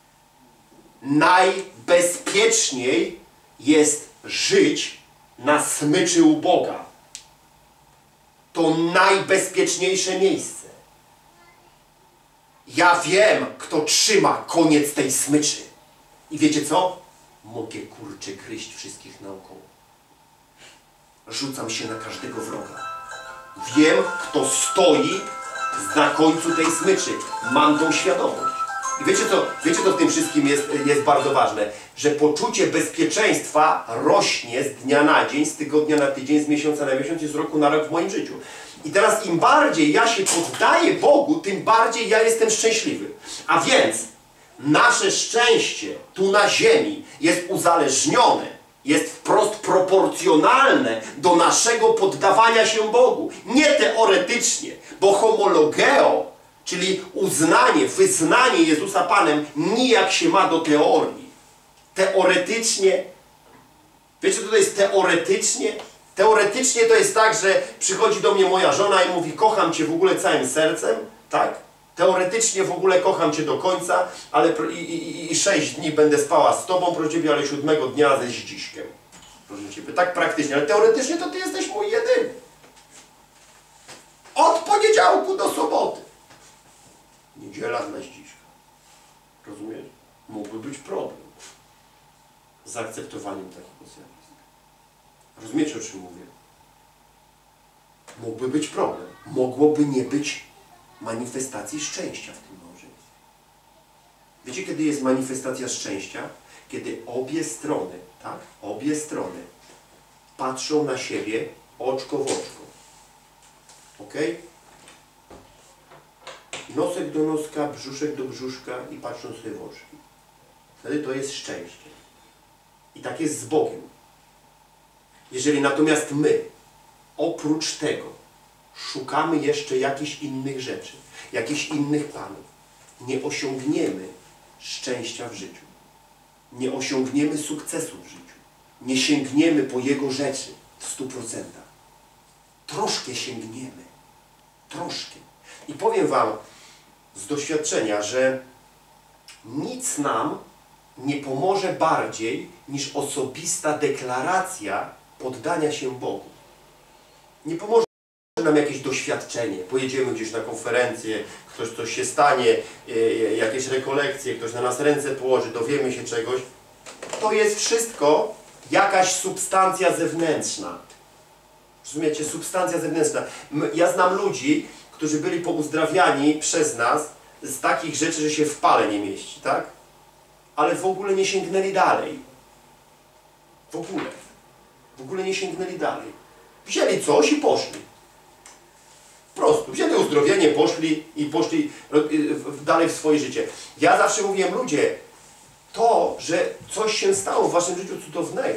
Najbezpieczniej jest żyć na smyczy u Boga. To najbezpieczniejsze miejsce. Ja wiem, kto trzyma koniec tej smyczy. I wiecie co? Mogę, kurczę, gryźć wszystkich naokoło. Rzucam się na każdego wroga. Wiem, kto stoi na końcu tej smyczy. Mam tą świadomość. I wiecie co, wiecie co w tym wszystkim jest, jest bardzo ważne? Że poczucie bezpieczeństwa rośnie z dnia na dzień, z tygodnia na tydzień, z miesiąca na miesiąc i z roku na rok w moim życiu. I teraz im bardziej ja się poddaję Bogu, tym bardziej ja jestem szczęśliwy. A więc nasze szczęście tu na ziemi jest uzależnione, jest wprost proporcjonalne do naszego poddawania się Bogu. Nie teoretycznie, bo homologeo, czyli uznanie, wyznanie Jezusa Panem, nijak się ma do teorii. Teoretycznie, wiecie co to jest teoretycznie? Teoretycznie to jest tak, że przychodzi do mnie moja żona i mówi, kocham Cię w ogóle całym sercem, tak? Teoretycznie w ogóle kocham Cię do końca, ale i, i, i sześć dni będę spała z Tobą, proszę Ciebie, ale siódmego dnia ze Zdziśkiem. Proszę Ciebie, tak praktycznie, ale teoretycznie to Ty jesteś mój jedyny. Od poniedziałku do soboty. Niedziela dla Zdziśka. Rozumiesz? Mógłby być problem z zaakceptowaniem takiego zjawiska. Rozumiecie, o czym mówię? Mógłby być problem. Mogłoby nie być manifestacji szczęścia w tym małżeństwie. Wiecie, kiedy jest manifestacja szczęścia? Kiedy obie strony, tak? Obie strony patrzą na siebie oczko w oczko. Ok? Nosek do noska, brzuszek do brzuszka i patrzą sobie w oczki. Wtedy to jest szczęście. I tak jest z Bogiem. Jeżeli natomiast my, oprócz tego, szukamy jeszcze jakichś innych rzeczy, jakichś innych planów, nie osiągniemy szczęścia w życiu. Nie osiągniemy sukcesu w życiu. Nie sięgniemy po Jego rzeczy w stu procentach. Troszkę sięgniemy. Troszkę. I powiem Wam z doświadczenia, że nic nam nie pomoże bardziej niż osobista deklaracja poddania się Bogu. Nie pomoże nam jakieś doświadczenie. Pojedziemy gdzieś na konferencję, ktoś coś się stanie, jakieś rekolekcje, ktoś na nas ręce położy, dowiemy się czegoś. To jest wszystko jakaś substancja zewnętrzna. Rozumiecie? Substancja zewnętrzna. Ja znam ludzi, którzy byli pouzdrawiani przez nas z takich rzeczy, że się w pale nie mieści, tak? Ale w ogóle nie sięgnęli dalej. W ogóle. W ogóle nie sięgnęli dalej. Wzięli coś i poszli. Prosto. Wzięli uzdrowienie, poszli i poszli dalej w swoje życie. Ja zawsze mówiłem, ludzie, to, że coś się stało w waszym życiu cudownego,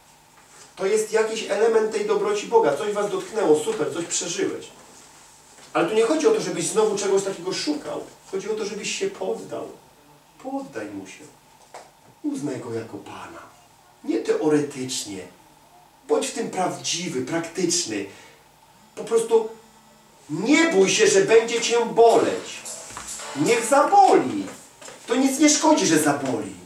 to jest jakiś element tej dobroci Boga. Coś was dotknęło, super, coś przeżyłeś. Ale tu nie chodzi o to, żebyś znowu czegoś takiego szukał. Chodzi o to, żebyś się poddał. Poddaj Mu się. Uznaj Go jako Pana. Nie teoretycznie. Bądź w tym prawdziwy, praktyczny. Po prostu nie bój się, że będzie cię boleć. Niech zaboli. To nic nie szkodzi, że zaboli.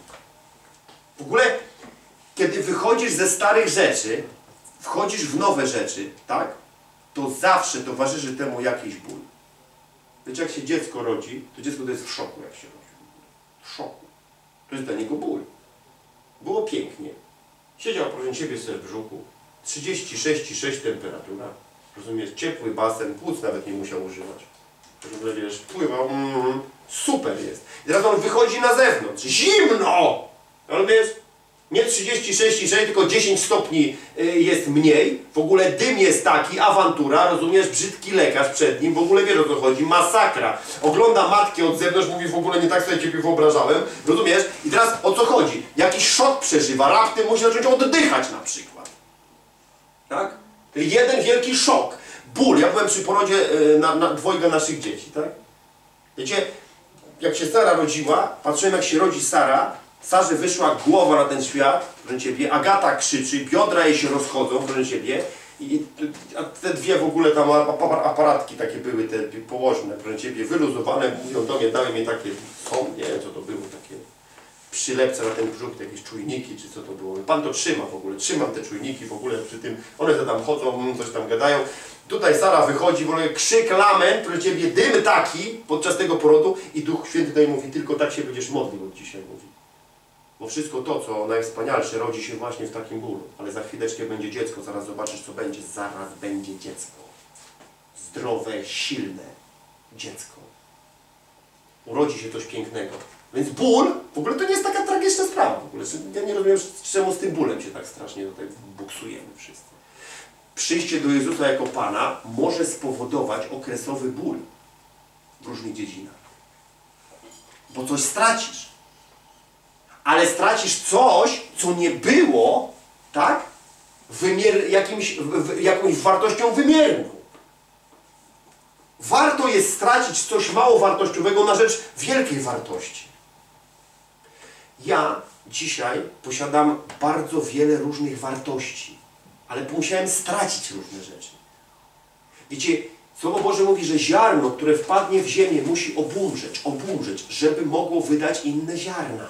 W ogóle, kiedy wychodzisz ze starych rzeczy, wchodzisz w nowe rzeczy, tak? To zawsze towarzyszy temu jakiś ból. Wiecie, jak się dziecko rodzi, to dziecko to jest w szoku, jak się rodzi. W szoku. To jest dla niego ból. Było pięknie. Siedział proszę ciebie sobie w brzuchu. trzydzieści sześć i sześć temperatura. Rozumiesz? Ciepły basen, płuc nawet nie musiał używać. W ogóle wiesz, pływał. Mm, super jest. I teraz on wychodzi na zewnątrz. Zimno! Ale wiesz, nie trzydzieści sześć i sześć, tylko dziesięć stopni jest mniej. W ogóle dym jest taki, awantura, rozumiesz? Brzydki lekarz przed nim. W ogóle wiesz, o co chodzi. Masakra. Ogląda matkę od zewnątrz, mówi, w ogóle nie tak sobie ciebie wyobrażałem. Rozumiesz? I teraz o co chodzi? Jakiś szok przeżywa. Raptem musi zacząć oddychać na przykład. Tak? Jeden wielki szok. Ból. Ja byłem przy porodzie na, na dwojga naszych dzieci, tak? Wiecie, jak się Sara rodziła, patrzyłem, jak się rodzi Sara, Sarze wyszła głowa na ten świat, proszę ciebie, Agata krzyczy, biodra jej się rozchodzą, proszę ciebie, i a te dwie w ogóle tam aparatki takie były, te położne, proszę ciebie, wyluzowane, mówią do mnie, dały mi takie, są, nie wiem co to było, takie przylepce na ten brzuch, jakieś czujniki, czy co to było. Pan to trzyma w ogóle, trzymam te czujniki w ogóle przy tym, one to tam chodzą, coś tam gadają. Tutaj Sara wychodzi, w ogóle krzyk, lament, proszę ciebie, dym taki podczas tego porodu i Duch Święty tutaj mówi, tylko tak się będziesz modlił od dzisiaj, mówi. Bo wszystko to, co najwspanialsze, rodzi się właśnie w takim bólu. Ale za chwileczkę będzie dziecko, zaraz zobaczysz, co będzie. Zaraz będzie dziecko. Zdrowe, silne dziecko. Urodzi się coś pięknego. Więc ból, w ogóle to nie jest taka tragiczna sprawa. W ogóle. Ja nie rozumiem, czemu z tym bólem się tak strasznie tutaj buksujemy wszyscy. Przyjście do Jezusa jako Pana może spowodować okresowy ból w różnych dziedzinach. Bo coś stracisz. Ale stracisz coś, co nie było, tak? Wymier jakimś, w, jakąś wartością wymierną. Warto jest stracić coś mało wartościowego na rzecz wielkiej wartości. Ja dzisiaj posiadam bardzo wiele różnych wartości, ale musiałem stracić różne rzeczy. Wiecie, Słowo Boże mówi, że ziarno, które wpadnie w ziemię, musi obumrzeć, obumrzeć, żeby mogło wydać inne ziarna.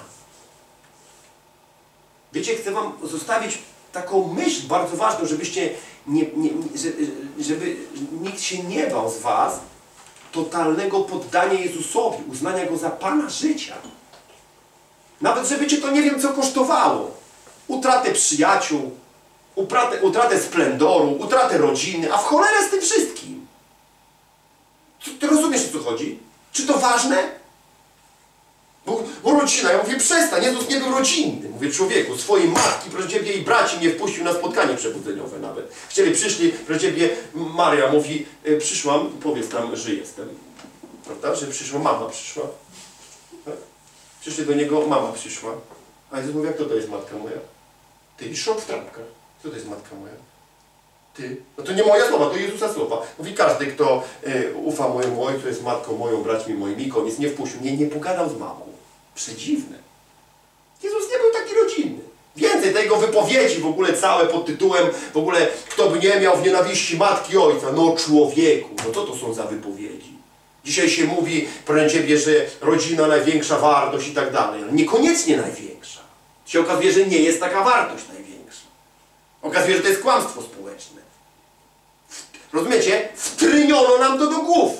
Wiecie, chcę wam zostawić taką myśl bardzo ważną, żebyście nie, nie, żeby nikt się nie bał z was totalnego poddania Jezusowi, uznania Go za Pana życia. Nawet żeby cię to nie wiem co kosztowało. Utratę przyjaciół, utratę, utratę splendoru, utratę rodziny, a w cholerę z tym wszystkim. Ty rozumiesz, o co chodzi? Czy to ważne? Bo, bo rodzina, ja mówię, przestań, Jezus nie był rodzinny. Mówię, człowieku, swojej matki, proszę ciebie, i braci nie wpuścił na spotkanie przebudzeniowe nawet. Chcieli, przyszli, proszę ciebie, Maria mówi, przyszłam, powiedz tam, że jestem. Prawda? Że przyszła, mama przyszła. Tak? Przyszli do niego, mama przyszła. A Jezus mówi, jak to to jest matka moja? Ty i szok w trampkach. Co to jest matka moja? Ty. No to nie moja słowa, to Jezusa słowa. Mówi, każdy, kto y, ufa mojemu ojcu, jest matką moją, braćmi moimi, koniec, nie wpuścił mnie, nie pogadał z mamą. Przedziwne. Jezus nie był taki rodzinny. Więcej tego wypowiedzi w ogóle całe pod tytułem, w ogóle kto by nie miał w nienawiści matki i ojca. No człowieku, no co to są za wypowiedzi? Dzisiaj się mówi, proszę ciebie, że rodzina największa wartość i tak dalej. Ale niekoniecznie największa. Się okazuje, że nie jest taka wartość największa. Okazuje się, że to jest kłamstwo społeczne. Rozumiecie? Wtryniono nam to do głów.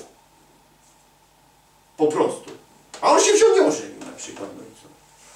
Po prostu. A on się wziął nie ożenił na przykład. No i co?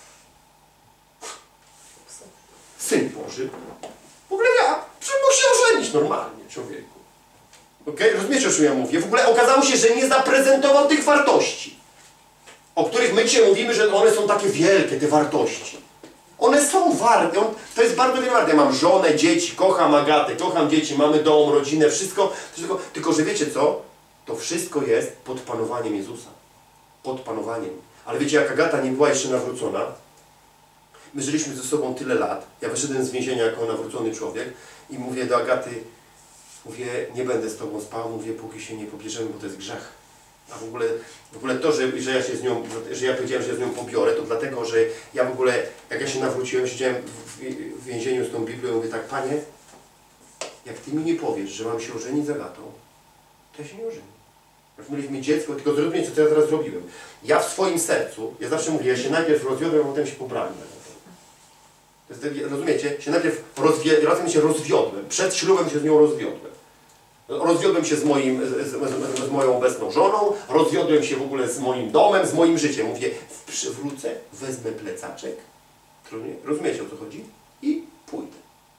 Syn Boży. W ogóle ja, że mógł się ożenić normalnie, człowieku. Okej? Okay? Rozumiecie, o czym ja mówię? W ogóle okazało się, że nie zaprezentował tych wartości. o których my dzisiaj mówimy, że one są takie wielkie, te wartości. One są warte, to jest bardzo wiele warte. Ja mam żonę, dzieci, kocham Agatę, kocham dzieci, mamy dom, rodzinę, wszystko, wszystko. Tylko, że wiecie co? To wszystko jest pod panowaniem Jezusa. Pod panowaniem. Ale wiecie, jak Agata nie była jeszcze nawrócona, my żyliśmy ze sobą tyle lat, ja wyszedłem z więzienia jako nawrócony człowiek i mówię do Agaty, mówię, nie będę z tobą spał, mówię, póki się nie pobierzemy, bo to jest grzech. A w ogóle, w ogóle to, że, że ja się z nią, że ja powiedziałem, że ja z nią pobiorę, to dlatego, że ja w ogóle, jak ja się nawróciłem, siedziałem w, w więzieniu z tą Biblią i mówię tak, Panie, jak Ty mi nie powiesz, że mam się ożenić z Agatą, to ja się nie ożenię. Jak mieliśmy dziecko, tylko zrozumieć, co ja teraz zrobiłem. Ja w swoim sercu, ja zawsze mówię, ja się najpierw rozwiodłem, a potem się pobrałem. To jest, rozumiecie? Się najpierw rozwie, razem się rozwiodłem. Przed ślubem się z nią rozwiodłem. Rozwiodłem się z, moim, z, z, z moją obecną żoną, rozwiodłem się w ogóle z moim domem, z moim życiem. Mówię, przywrócę, wezmę plecaczek, rozumiecie, o co chodzi? I pójdę.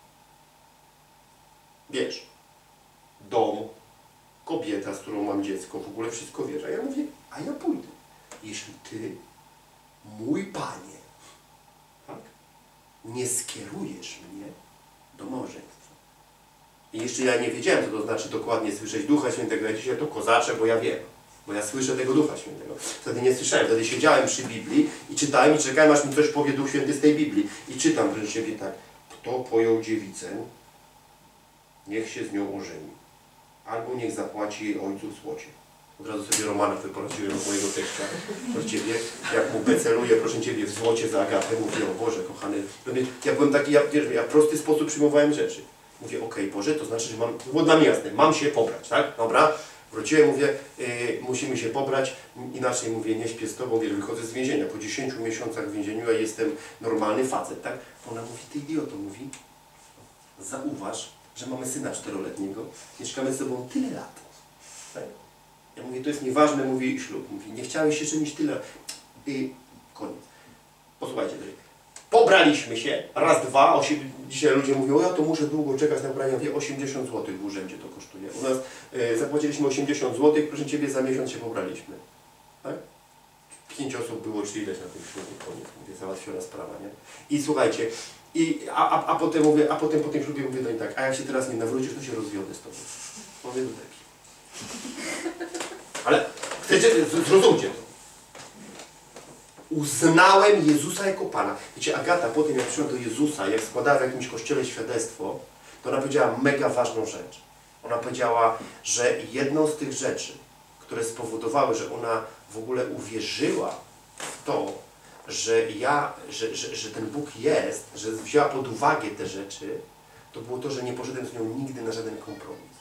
Wiesz, dom, kobieta, z którą mam dziecko, w ogóle wszystko wiesz. A ja mówię, a ja pójdę. Jeśli Ty, mój Panie, tak, nie skierujesz mnie do małżeństwa. I jeszcze ja nie wiedziałem, co to znaczy dokładnie słyszeć Ducha Świętego. Ja dzisiaj to kozaczę, bo ja wiem. Bo ja słyszę tego Ducha Świętego. Wtedy nie słyszałem. Wtedy siedziałem przy Biblii i czytałem i czekałem, aż mi coś powie Duch Święty z tej Biblii. I czytam wręcz siebie tak. Kto pojął dziewicę, niech się z nią ożeni. Albo niech zapłaci jej ojcu w złocie. Od razu sobie Romana wyprowadziłem od mojego teścia. Proszę Ciebie, jak mu beceluję, proszę Ciebie, w złocie za Agatę, mówię, o Boże, kochany. Ja byłem taki, ja, wiesz, ja w prosty sposób przyjmowałem rzeczy. Mówię, okej, okay, Boże, to znaczy, że mam, to było dla mnie jasne, mam się pobrać, tak? Dobra, wróciłem, mówię, yy, musimy się pobrać, inaczej mówię, nie śpię z Tobą, wiesz, wychodzę z więzienia, po dziesięciu miesiącach w więzieniu, ja jestem normalny facet, tak? Ona mówi, ty idioto, mówi, zauważ, że mamy syna czteroletniego, mieszkamy z sobą tyle lat, tak? Ja mówię, to jest nieważne, mówi ślub, mówi, nie chciałeś się czymś tyle, i koniec. Posłuchajcie, pobraliśmy się, raz, dwa, osiem, dzisiaj ludzie mówią, ja to muszę długo czekać na ubranie, mówię, osiemdziesiąt złotych w urzędzie to kosztuje. U nas y, zapłaciliśmy osiemdziesiąt złotych, proszę Ciebie, za miesiąc się pobraliśmy. Tak? Pięć osób było, czy ileś na tym ślubie, koniec, mówię, załatwiona sprawa, nie? I słuchajcie, i, a, a, a potem mówię, a potem po tym ślubie mówię do niej tak, a jak się teraz nie nawrócisz, to się rozwiodę z Tobą. Mówię, no tak. Ale chcecie, zrozumcie to. Uznałem Jezusa jako Pana. Wiecie, Agata potem jak przyszła do Jezusa, jak składała w jakimś kościele świadectwo, to ona powiedziała mega ważną rzecz. Ona powiedziała, że jedną z tych rzeczy, które spowodowały, że ona w ogóle uwierzyła w to, że ja, że, że, że ten Bóg jest, że wzięła pod uwagę te rzeczy, to było to, że nie poszedłem z nią nigdy na żaden kompromis.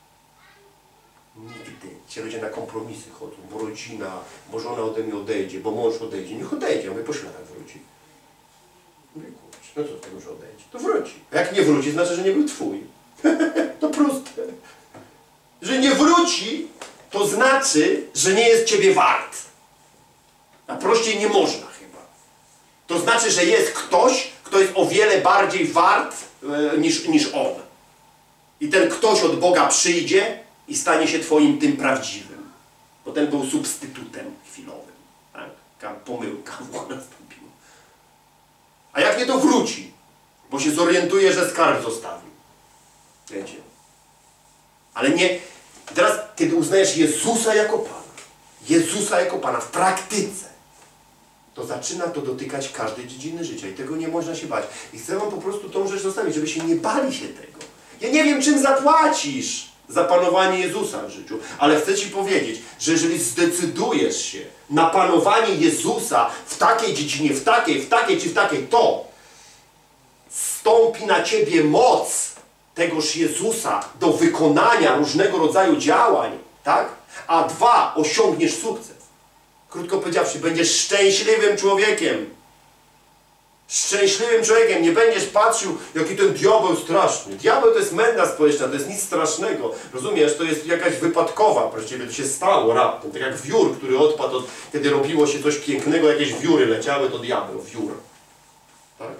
Nigdy. Ci ludzie na kompromisy chodzą, bo rodzina, bo żona ode mnie odejdzie, bo mąż odejdzie. Niech odejdzie, ja mówię, po śladach wróci. Mówię, kurczę, no co z tego, że odejdzie? To wróci. A jak nie wróci, znaczy, że nie był twój. To proste. Że nie wróci, to znaczy, że nie jest ciebie wart. A prościej nie można chyba. To znaczy, że jest ktoś, kto jest o wiele bardziej wart e, niż, niż on. I ten ktoś od Boga przyjdzie i stanie się twoim tym prawdziwym. Bo ten był substytutem chwilowym. Tak? Taka pomyłka w ogóle nastąpiła. A jak nie, to wróci, bo się zorientuje, że skarb zostawił. Wiecie? Ale nie... Teraz, kiedy uznajesz Jezusa jako Pana, Jezusa jako Pana w praktyce, to zaczyna to dotykać każdej dziedziny życia i tego nie można się bać. I chcę wam po prostu tą rzecz zostawić, żeby się nie bali się tego. Ja nie wiem, czym zapłacisz za panowanie Jezusa w życiu, ale chcę Ci powiedzieć, że jeżeli zdecydujesz się na panowanie Jezusa w takiej dziedzinie, w takiej, w takiej czy w takiej, to stąpi na Ciebie moc tegoż Jezusa do wykonania różnego rodzaju działań, tak? A dwa, osiągniesz sukces. Krótko powiedziawszy, będziesz szczęśliwym człowiekiem. Szczęśliwym człowiekiem. Nie będziesz patrzył, jaki ten diabeł straszny. Diabeł to jest menda społeczna, to jest nic strasznego. Rozumiesz? To jest jakaś wypadkowa. Proszę, to się stało raptem. Tak jak wiór, który odpadł, od, kiedy robiło się coś pięknego, jakieś wióry leciały, to diabeł. Wiór. Tak?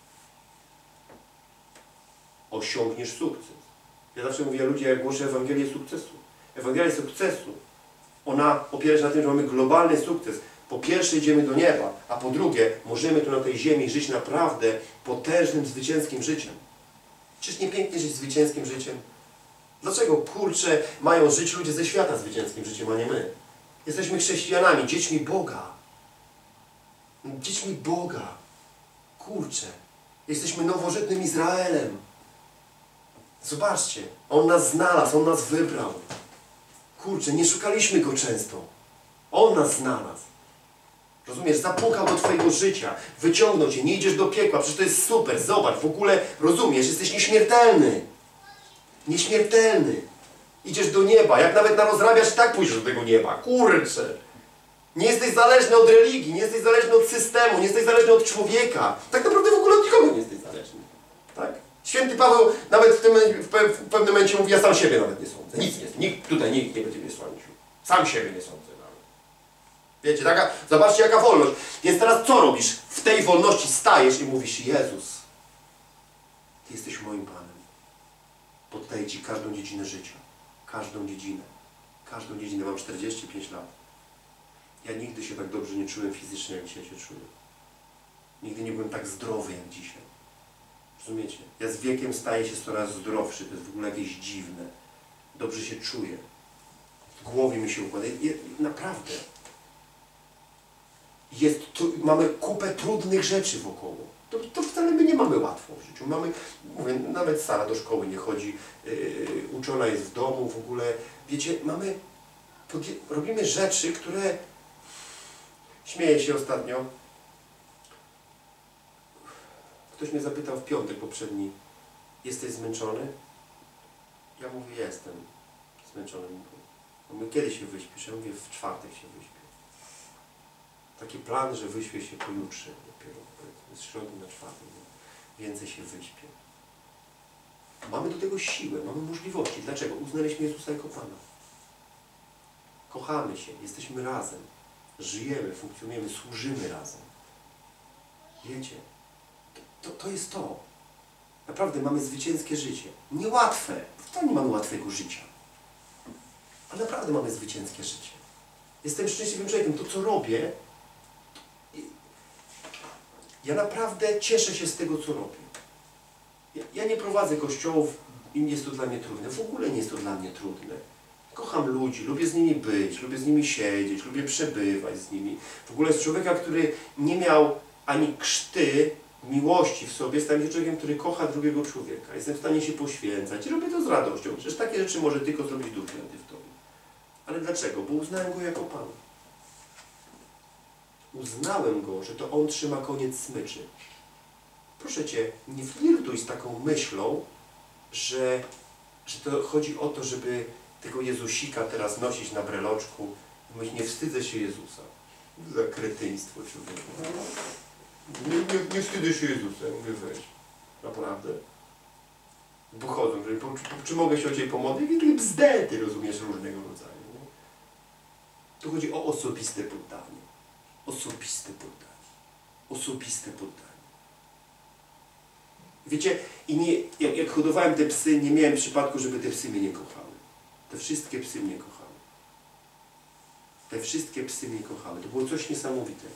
Osiągniesz sukces. Ja zawsze mówię, ludzie, jak głoszę Ewangelię sukcesu. Ewangelia sukcesu. Ona opiera się na tym, że mamy globalny sukces. Po pierwsze idziemy do nieba, a po drugie możemy tu na tej ziemi żyć naprawdę potężnym, zwycięskim życiem. Czyż nie pięknie żyć zwycięskim życiem? Dlaczego, kurczę, mają żyć ludzie ze świata zwycięskim życiem, a nie my? Jesteśmy chrześcijanami, dziećmi Boga. Dziećmi Boga. Kurczę. Jesteśmy nowożytnym Izraelem. Zobaczcie, On nas znalazł, On nas wybrał. Kurczę, nie szukaliśmy Go często. On nas znalazł. Rozumiesz, zapukał do Twojego życia, wyciągnął Cię, nie idziesz do piekła, przecież to jest super, zobacz, w ogóle, rozumiesz, jesteś nieśmiertelny. Nieśmiertelny. Idziesz do nieba, jak nawet narozrabiasz, i tak pójdziesz do tego nieba. Kurczę. Nie jesteś zależny od religii, nie jesteś zależny od systemu, nie jesteś zależny od człowieka. Tak naprawdę w ogóle od nikogo nie jesteś zależny. Tak? Święty Paweł nawet w, tym, w, pe, w pewnym momencie mówi, ja sam siebie nawet nie sądzę. Nic nie, nikt tutaj nikt nie będzie mnie sądził. Sam siebie nie sądzę nawet. Wiecie, taka, zobaczcie jaka wolność. Więc teraz co robisz? W tej wolności stajesz i mówisz, Jezus, Ty jesteś moim Panem. Poddaję Ci każdą dziedzinę życia. Każdą dziedzinę. Każdą dziedzinę. Mam czterdzieści pięć lat. Ja nigdy się tak dobrze nie czułem fizycznie, jak dzisiaj się czuję. Nigdy nie byłem tak zdrowy, jak dzisiaj. Rozumiecie? Ja z wiekiem staję się coraz zdrowszy. To jest w ogóle jakieś dziwne. Dobrze się czuję. W głowie mi się układa. Ja, naprawdę. Jest, tu, mamy kupę trudnych rzeczy wokoło. To, to wcale my nie mamy łatwo w życiu. Mamy, mówię, nawet Sara do szkoły nie chodzi, yy, uczona jest w domu w ogóle. Wiecie, mamy, robimy rzeczy, które... Śmieję się ostatnio. Ktoś mnie zapytał w piątek poprzedni, jesteś zmęczony? Ja mówię, jestem zmęczony. Mówię, kiedy się wyśpisz? Ja mówię, w czwartek się wyśpię. Taki plan, że wyśpię się pojutrze dopiero, z środy na czwartek. Więcej się wyśpię. Mamy do tego siłę, mamy możliwości. Dlaczego? Uznaliśmy Jezusa jako Pana. Kochamy się, jesteśmy razem. Żyjemy, funkcjonujemy, służymy razem. Wiecie, to, to, to jest to. Naprawdę mamy zwycięskie życie. Niełatwe. Wcale nie mamy łatwego życia. Ale naprawdę mamy zwycięskie życie. Jestem szczęśliwym człowiekiem. To, co robię, ja naprawdę cieszę się z tego, co robię. Ja, ja nie prowadzę kościołów i nie jest to dla mnie trudne. W ogóle nie jest to dla mnie trudne. Kocham ludzi, lubię z nimi być, lubię z nimi siedzieć, lubię przebywać z nimi. W ogóle z człowieka, który nie miał ani krzty miłości w sobie, stałem się człowiekiem, który kocha drugiego człowieka. Jestem w stanie się poświęcać i robię to z radością. Przecież takie rzeczy może tylko zrobić Duch Święty w tobie. Ale dlaczego? Bo uznałem Go jako Pana. Uznałem Go, że to On trzyma koniec smyczy. Proszę Cię, nie flirtuj z taką myślą, że, że to chodzi o to, żeby tego Jezusika teraz nosić na breloczku. Mówić, nie wstydzę się Jezusa. Za kretyństwo człowieka. Nie, nie, nie wstydzę się Jezusa. Mówię, weź. Naprawdę. Pochodzą, że po, czy mogę się o Ciebie pomodlić? I takie bzdety, rozumiesz, różnego rodzaju. Nie? Tu chodzi o osobiste poddanie. Osobiste poddanie. Osobiste poddanie. Wiecie, i nie, jak, jak hodowałem te psy, nie miałem przypadku, żeby te psy mnie nie kochały. Te wszystkie psy mnie kochały. Te wszystkie psy mnie kochały. To było coś niesamowitego.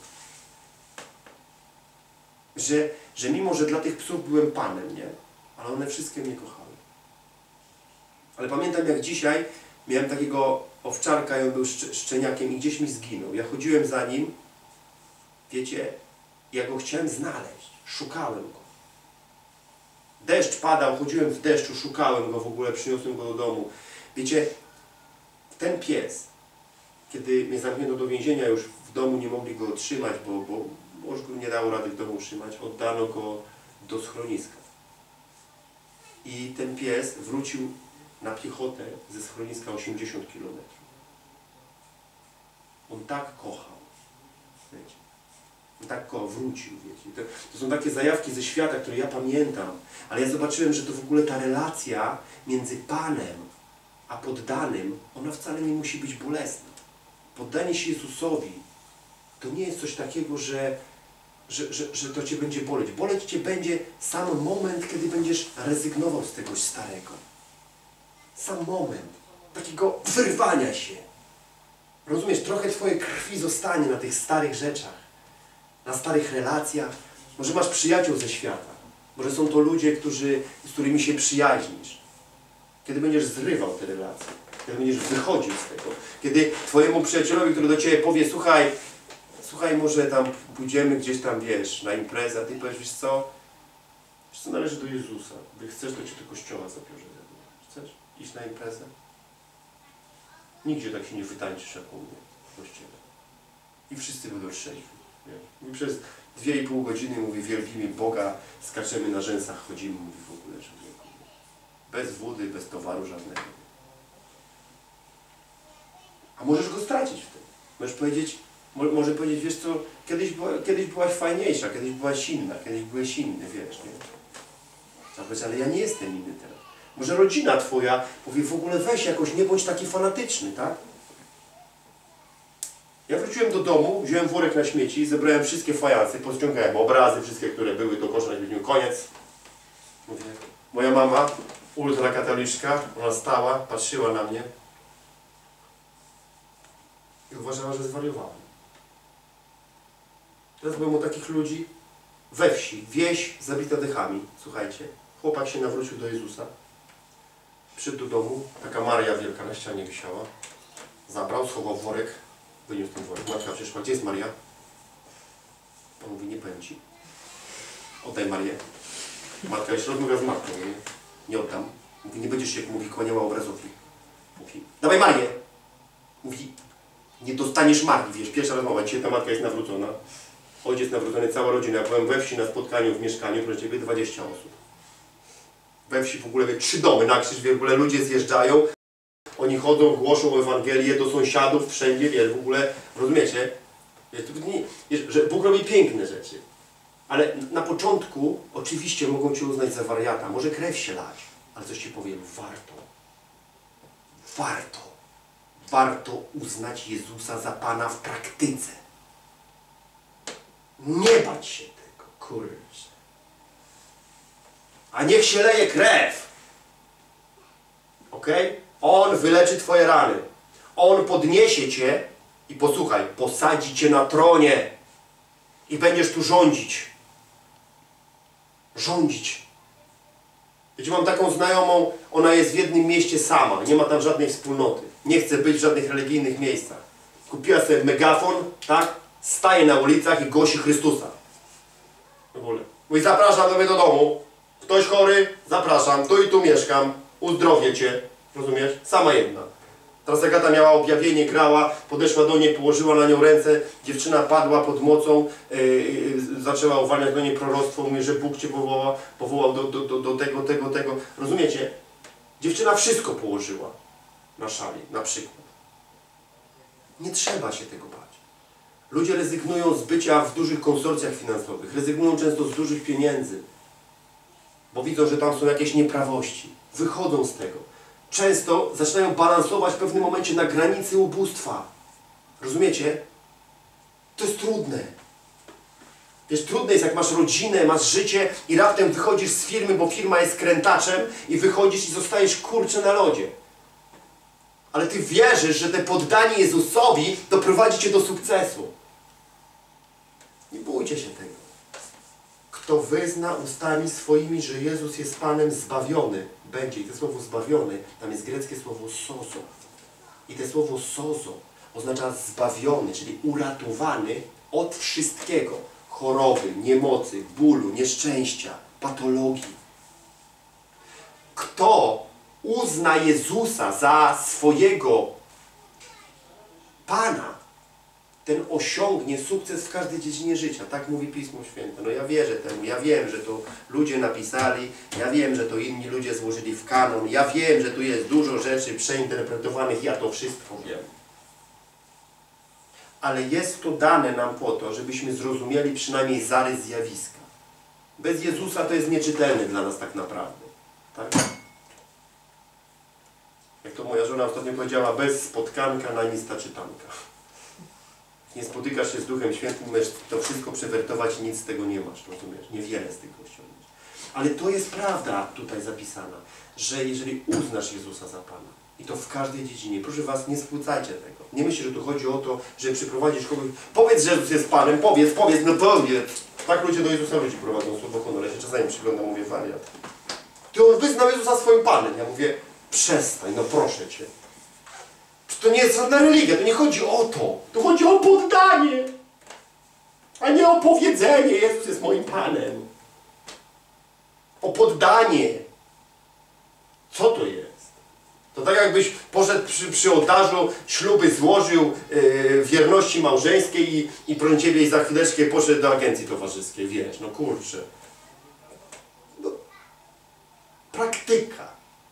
Że, że mimo, że dla tych psów byłem Panem, nie? Ale one wszystkie mnie kochały. Ale pamiętam, jak dzisiaj miałem takiego owczarka i on był szcze, szczeniakiem i gdzieś mi zginął. Ja chodziłem za nim, wiecie, ja go chciałem znaleźć. Szukałem go. Deszcz padał, chodziłem w deszczu, szukałem go w ogóle, przyniosłem go do domu. Wiecie, ten pies, kiedy mnie zamknięto do więzienia, już w domu nie mogli go trzymać, bo, bo mąż go nie dało rady w domu utrzymać, oddano go do schroniska. I ten pies wrócił na piechotę ze schroniska osiemdziesiąt kilometrów. On tak kochał, wiecie. On tak kochał, wrócił, wiecie. To, to są takie zajawki ze świata, które ja pamiętam, ale ja zobaczyłem, że to w ogóle ta relacja między Panem a poddanym, ona wcale nie musi być bolesna. Poddanie się Jezusowi to nie jest coś takiego, że, że, że, że to Cię będzie boleć. Boleć Cię będzie sam moment, kiedy będziesz rezygnował z tegoś starego. Sam moment takiego wyrwania się. Rozumiesz, trochę twojej krwi zostanie na tych starych rzeczach, na starych relacjach. Może masz przyjaciół ze świata. Może są to ludzie, którzy, z którymi się przyjaźnisz. Kiedy będziesz zrywał te relacje, kiedy będziesz wychodził z tego, kiedy twojemu przyjacielowi, który do ciebie powie, słuchaj, słuchaj, może tam pójdziemy gdzieś tam, wiesz, na imprezę, a ty powiesz, wiesz co, wiesz co, należy do Jezusa. Gdy chcesz, to cię do kościoła zabiorę. Chcesz iść na imprezę? Nigdzie tak się nie wytańczysz jak u mnie w kościele. I wszyscy będą trzeźwi. I przez dwie i pół godziny mówi, wielbimy Boga, skaczemy na rzęsach, chodzimy, mówi w ogóle, że bez wody, bez towaru żadnego. A możesz go stracić w tym. Możesz powiedzieć, może powiedzieć, wiesz co, kiedyś, była, kiedyś byłaś fajniejsza, kiedyś byłaś inna, kiedyś byłeś inny, wiesz, nie? Powiedz, ale ja nie jestem inny teraz. Może rodzina twoja powie, w ogóle weź jakoś, nie bądź taki fanatyczny, tak? Ja wróciłem do domu, wziąłem worek na śmieci, zebrałem wszystkie fajanse, podciągałem obrazy, wszystkie, które były do kosza na śmieci. Koniec. Mówię, moja mama, ultrakatoliczka, ona stała, patrzyła na mnie i uważała, że zwariowałem. Teraz byłem u takich ludzi we wsi, wieś zabita dechami. Słuchajcie, chłopak się nawrócił do Jezusa, przyszedł do domu, taka Maria wielka na ścianie wisiała, zabrał, schował worek, wyniósł ten worek. Matka przyszła, gdzie jest Maria? On mówi, nie powiem ci. Oddaj Marię. Matka jeszcze rozmawia z matką, nie? Nie oddam. Mówi, nie będziesz się, jak mówi, kłaniała obrazowi. Mówi, dawaj Marię! Mówi, nie dostaniesz Marii, wiesz, pierwsza rozmowa, dzisiaj ta matka jest nawrócona. Ojciec nawrócony, cała rodzina. Ja byłem we wsi na spotkaniu w mieszkaniu, proszę Ciebie, dwadzieścia osób. We wsi w ogóle trzy domy na krzyż, w ogóle ludzie zjeżdżają. Oni chodzą, głoszą Ewangelię do sąsiadów, wszędzie, wiesz, w ogóle, rozumiecie? Że Bóg robi piękne rzeczy. Ale na początku oczywiście mogą Cię uznać za wariata, może krew się lać, ale coś Ci powiem, warto. Warto. Warto uznać Jezusa za Pana w praktyce. Nie bać się tego, kurczę. A niech się leje krew. Ok? On wyleczy Twoje rany. On podniesie Cię i posłuchaj, posadzi Cię na tronie i będziesz tu rządzić. Rządzić. Wiecie, mam taką znajomą, ona jest w jednym mieście sama, nie ma tam żadnej wspólnoty. Nie chce być w żadnych religijnych miejscach. Kupiła sobie megafon, tak? Staje na ulicach i głosi Chrystusa. W ogóle. Mówi, zapraszam do mnie do domu. Ktoś chory? Zapraszam. Tu i tu mieszkam. Uzdrowię Cię. Rozumiesz? Sama jedna. Teraz Agata miała objawienie, grała, podeszła do niej, położyła na nią ręce, dziewczyna padła pod mocą, yy, yy, zaczęła uwalniać do niej proroctwo, mówi, że Bóg Cię powołał, powołał do, do, do, do tego, tego, tego. Rozumiecie? Dziewczyna wszystko położyła na szali, na przykład. Nie trzeba się tego bać. Ludzie rezygnują z bycia w dużych konsorcjach finansowych, rezygnują często z dużych pieniędzy, bo widzą, że tam są jakieś nieprawości. Wychodzą z tego. Często zaczynają balansować w pewnym momencie na granicy ubóstwa. Rozumiecie? To jest trudne. Wiesz, trudne jest, jak masz rodzinę, masz życie i raptem wychodzisz z firmy, bo firma jest krętaczem i wychodzisz i zostajesz kurczę na lodzie. Ale ty wierzysz, że te poddanie Jezusowi doprowadzi cię do sukcesu. Nie bójcie się tego. Kto wyzna ustami swoimi, że Jezus jest Panem, zbawiony będzie. I to słowo zbawiony, tam jest greckie słowo sozo. I to słowo sozo oznacza zbawiony, czyli uratowany od wszystkiego. Choroby, niemocy, bólu, nieszczęścia, patologii. Kto uzna Jezusa za swojego Pana, ten osiągnie sukces w każdej dziedzinie życia. Tak mówi Pismo Święte. No ja wierzę temu. Ja wiem, że to ludzie napisali. Ja wiem, że to inni ludzie złożyli w kanon. Ja wiem, że tu jest dużo rzeczy przeinterpretowanych. Ja to wszystko wiem. Ale jest to dane nam po to, żebyśmy zrozumieli przynajmniej zarys zjawiska. Bez Jezusa to jest nieczytelny dla nas tak naprawdę. Tak? Jak to moja żona ostatnio powiedziała, bez spotkanka na nista czytanka. Nie spotykasz się z Duchem Świętym, możesz to wszystko przewertować i nic z tego nie masz, rozumiesz? Niewiele z tego osiągniesz. Ale to jest prawda tutaj zapisana, że jeżeli uznasz Jezusa za Pana, I to w każdej dziedzinie. Proszę was, nie spłycajcie tego. Nie myślcie, że tu chodzi o to, żeby przyprowadzić kogoś. Powiedz, że Jezus jest Panem, powiedz, powiedz, no powiedz. Tak ludzie do Jezusa ludzi prowadzą słowo honor. Ja się czasami przyglądam, mówię, wariat. Ty on wyznał Jezusa swoim Panem. Ja mówię, przestań, no proszę cię. To nie jest żadna religia, to nie chodzi o to. To chodzi o poddanie. A nie o powiedzenie, Jezus jest moim Panem. O poddanie. Co to jest? To tak jakbyś poszedł przy, przy ołtarzu, śluby złożył yy, wierności małżeńskiej i, i proszę Ciebie i za chwileczkę poszedł do agencji towarzyskiej, wiesz, no kurczę. No, praktyka.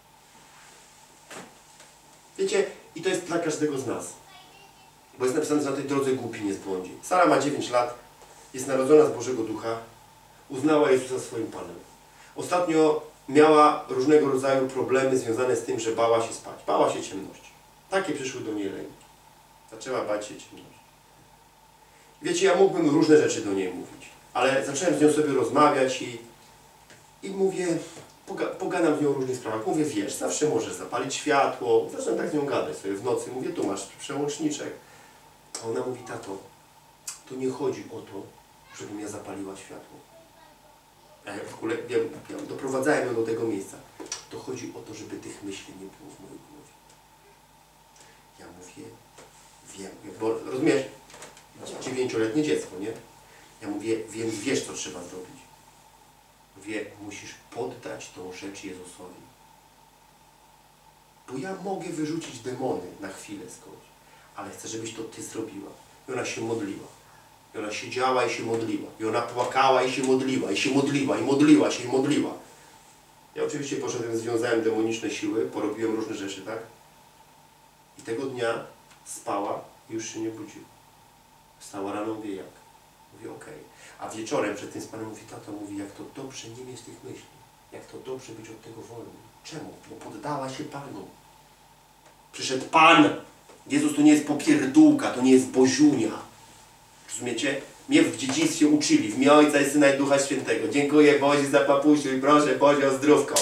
Wiecie, i to jest dla każdego z nas. Bo jest napisane, że na tej drodze głupi nie zbłądzi. Sara ma dziewięć lat, jest narodzona z Bożego Ducha, uznała Jezusa swoim Panem. Ostatnio miała różnego rodzaju problemy związane z tym, że bała się spać. Bała się ciemności. Takie przyszły do niej lęki. Zaczęła bać się ciemności. Wiecie, ja mógłbym różne rzeczy do niej mówić, ale zacząłem z nią sobie rozmawiać i, i mówię, poga, pogadam z nią o różnych sprawach. Mówię, wiesz, zawsze możesz zapalić światło. Zacząłem tak z nią gadać sobie w nocy. Mówię, tu masz przełączniczek. A ona mówi, tato, to nie chodzi o to, żebym ja zapaliła światło. Ja w ogóle ja, ja doprowadzałem ją do tego miejsca. To chodzi o to, żeby tych myśli nie było w mojej głowie. Ja mówię, wiem, bo rozumiesz, dziewięcioletnie dziecko, nie? Ja mówię, więc wiesz, co trzeba zrobić. Mówię, musisz poddać tą rzecz Jezusowi. Bo ja mogę wyrzucić demony na chwilę skądś, ale chcę, żebyś to Ty zrobiła. I ona się modliła. I ona siedziała i się modliła. I ona płakała i się modliła. I się modliła. I modliła się i modliła. Ja oczywiście poszedłem, związałem demoniczne siły, porobiłem różne rzeczy, tak? I tego dnia spała i już się nie budziła. Wstała rano, mówię, jak? Mówię, okej. Okay. A wieczorem przed tym z Panem mówi, tato, mówi, jak to dobrze nie mieć tych myśli. Jak to dobrze być od tego wolnym. Czemu? Bo poddała się Panu. Przyszedł Pan. Jezus to nie jest popierdółka, to nie jest boziunia. Rozumiecie? Mnie w dzieciństwie uczyli, w imię Ojca i Syna i Ducha Świętego. Dziękuję Boże za papusiu i proszę Boże o zdrówko.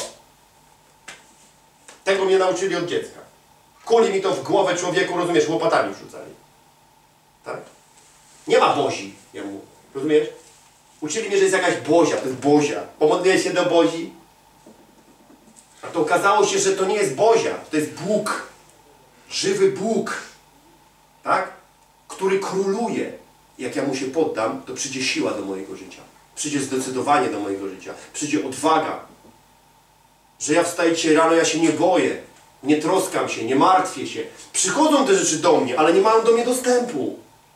Tego mnie nauczyli od dziecka. Kuli mi to w głowę człowieku, rozumiesz, łopatami wrzucali. Tak? Nie ma Bozi, ja mówię. Rozumiesz? Uczyli mnie, że jest jakaś Bozia, to jest Bozia. Pomodliłem się do Bozi. A to okazało się, że to nie jest Bozia, to jest Bóg. Żywy Bóg. Tak? Który króluje. Jak ja Mu się poddam, to przyjdzie siła do mojego życia. Przyjdzie zdecydowanie do mojego życia. Przyjdzie odwaga. Że ja wstaję dzisiaj rano, ja się nie boję. Nie troskam się, nie martwię się. Przychodzą te rzeczy do mnie, ale nie mają do mnie dostępu.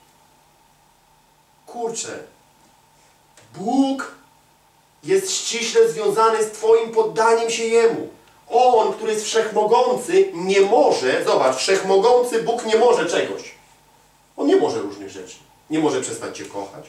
Kurczę. Bóg jest ściśle związany z Twoim poddaniem się Jemu. On, który jest wszechmogący, nie może, zobacz, wszechmogący Bóg nie może czegoś. On nie może różnych rzeczy. Nie może przestać Cię kochać.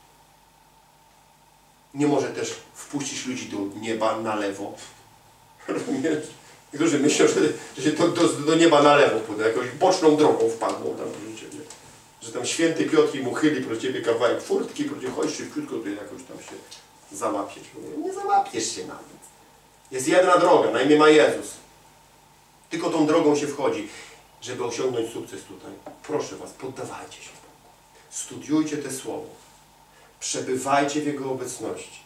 Nie może też wpuścić ludzi do nieba na lewo. Rozumiesz? Niektórzy myślą, że, że się to do, do nieba na lewo pójdą, jakąś boczną drogą wpadną tam proszę Ciebie. Że tam święty Piotr im uchyli proszę Ciebie kawałek furtki, proszę Ciebie, chodź szybciutko, to jakoś tam się załapiesz. Nie załapiesz się nawet. Jest jedna droga, na imię ma Jezus. Tylko tą drogą się wchodzi, żeby osiągnąć sukces tutaj. Proszę Was, poddawajcie się Bogu. Studiujcie te słowo. Przebywajcie w Jego obecności.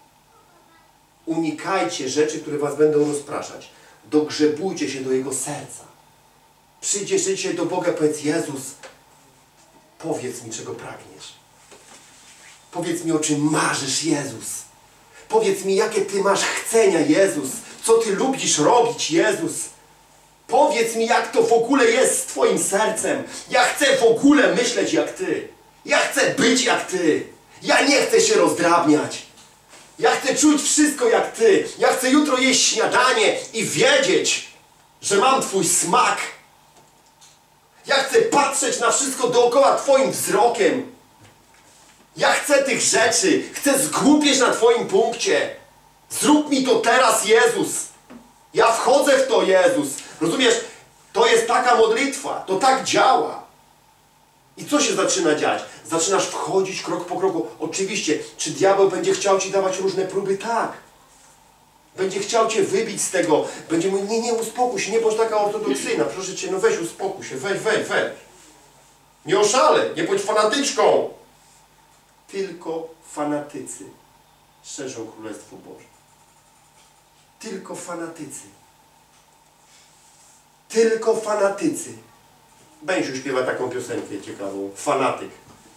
Unikajcie rzeczy, które Was będą rozpraszać. Dogrzebujcie się do Jego serca. Przyjdziesz dzisiaj do Boga, powiedz, Jezus, powiedz mi, czego pragniesz. Powiedz mi, o czym marzysz, Jezus. Powiedz mi, jakie Ty masz chcenia, Jezus. Co Ty lubisz robić, Jezus. Powiedz mi, jak to w ogóle jest z Twoim sercem. Ja chcę w ogóle myśleć jak Ty. Ja chcę być jak Ty. Ja nie chcę się rozdrabniać. Ja chcę czuć wszystko jak Ty. Ja chcę jutro jeść śniadanie i wiedzieć, że mam Twój smak. Ja chcę patrzeć na wszystko dookoła Twoim wzrokiem. Ja chcę tych rzeczy. Chcę zgłupieć na Twoim punkcie. Zrób mi to teraz, Jezus. Ja wchodzę w to, Jezus. Rozumiesz? To jest taka modlitwa. To tak działa. I co się zaczyna dziać? Zaczynasz wchodzić krok po kroku. Oczywiście, czy diabeł będzie chciał Ci dawać różne próby? Tak. Będzie chciał cię wybić z tego. Będzie mówił, nie, nie, uspokój się, nie bądź taka ortodoksyjna. Proszę cię, no weź, uspokój się, weź, weź, weź. Nie oszalej, nie bądź fanatyczką. Tylko fanatycy szerzą Królestwo Boże. Tylko fanatycy. Tylko fanatycy. Będziu śpiewa taką piosenkę ciekawą. Fanatyk.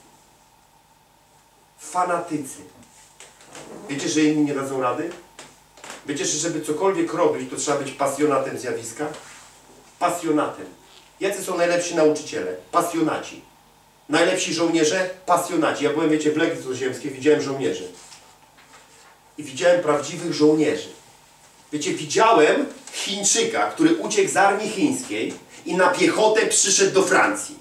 Fanatycy. Wiecie, że inni nie dadzą rady? Wiecie, że żeby cokolwiek robić, to trzeba być pasjonatem zjawiska? Pasjonatem. Jacy są najlepsi nauczyciele? Pasjonaci. Najlepsi żołnierze? Pasjonaci. Ja byłem, wiecie, w Legii Cudzoziemskiej, widziałem żołnierzy. I widziałem prawdziwych żołnierzy. Wiecie, widziałem Chińczyka, który uciekł z armii chińskiej i na piechotę przyszedł do Francji.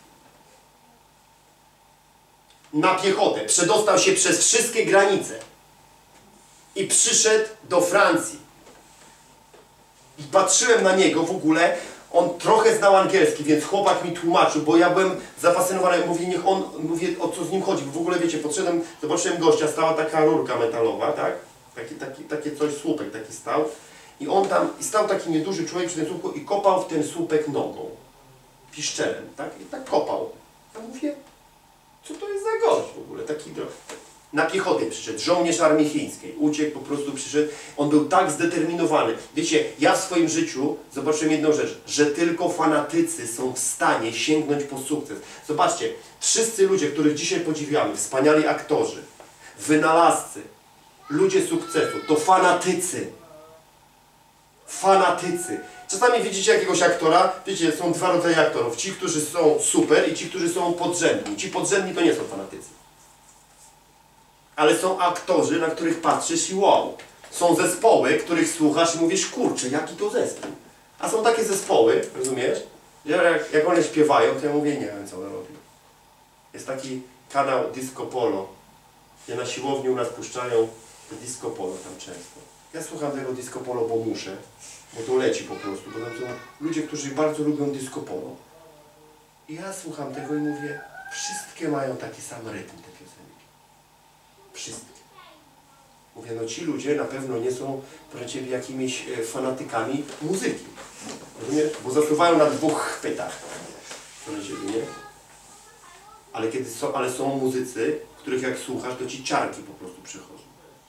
Na piechotę. Przedostał się przez wszystkie granice. I przyszedł do Francji. I patrzyłem na niego w ogóle. On trochę znał angielski, więc chłopak mi tłumaczył, bo ja byłem zafascynowany. Mówię, niech on, mówię, o co z nim chodzi. Bo w ogóle, wiecie, podszedłem, zobaczyłem gościa, stała taka rurka metalowa, tak? Taki, taki, takie coś, słupek taki stał. I on tam, i stał taki nieduży człowiek przy tym słupku i kopał w ten słupek nogą. Piszczelem, tak? I tak kopał. Ja mówię, co to jest za gość w ogóle? Taki na piechotę przyszedł, żołnierz armii chińskiej. Uciekł, po prostu przyszedł. On był tak zdeterminowany. Wiecie, ja w swoim życiu zobaczyłem jedną rzecz, że tylko fanatycy są w stanie sięgnąć po sukces. Zobaczcie, wszyscy ludzie, których dzisiaj podziwiamy, wspaniali aktorzy, wynalazcy, ludzie sukcesu, to fanatycy. Fanatycy. Czasami widzicie jakiegoś aktora, wiecie, są dwa rodzaje aktorów. Ci, którzy są super i ci, którzy są podrzędni. Ci podrzędni to nie są fanatycy. Ale są aktorzy, na których patrzysz i wow. Są zespoły, których słuchasz i mówisz, kurczę, jaki to zespół. A są takie zespoły, rozumiesz? Jak, jak one śpiewają, to ja mówię, nie wiem, co one robią. Jest taki kanał Disco Polo, gdzie na siłowni u nas puszczają Disco Polo tam często. Ja słucham tego Disco Polo, bo muszę, bo to leci po prostu, bo tam są ludzie, którzy bardzo lubią Disco Polo. I ja słucham tego i mówię, wszystkie mają taki sam rytm, te piosenki. Wszystkie. Mówię, no ci ludzie na pewno nie są, proszę ciebie, jakimiś fanatykami muzyki. Rozumiesz? Bo zasuwają na dwóch chwytach. Proszę ciebie, nie? Ale, kiedy są, ale są muzycy, których jak słuchasz, to ci ciarki po prostu przychodzą.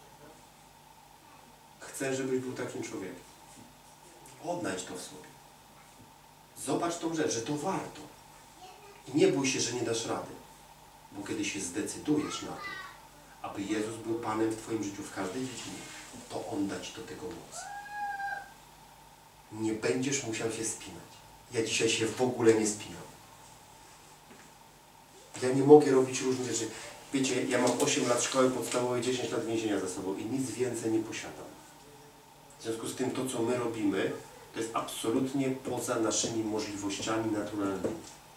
Chcę, żebyś był takim człowiekiem. Odnajdź to w sobie. Zobacz tą rzecz, że to warto. I nie bój się, że nie dasz rady. Bo kiedy się zdecydujesz na to, aby Jezus był Panem w twoim życiu w każdej dziedzinie, to On da ci do tego moc. Nie będziesz musiał się spinać. Ja dzisiaj się w ogóle nie spinam. Ja nie mogę robić różnych rzeczy. Wiecie, ja mam osiem lat szkoły podstawowej, dziesięć lat więzienia za sobą i nic więcej nie posiadam. W związku z tym to, co my robimy, to jest absolutnie poza naszymi możliwościami naturalnymi.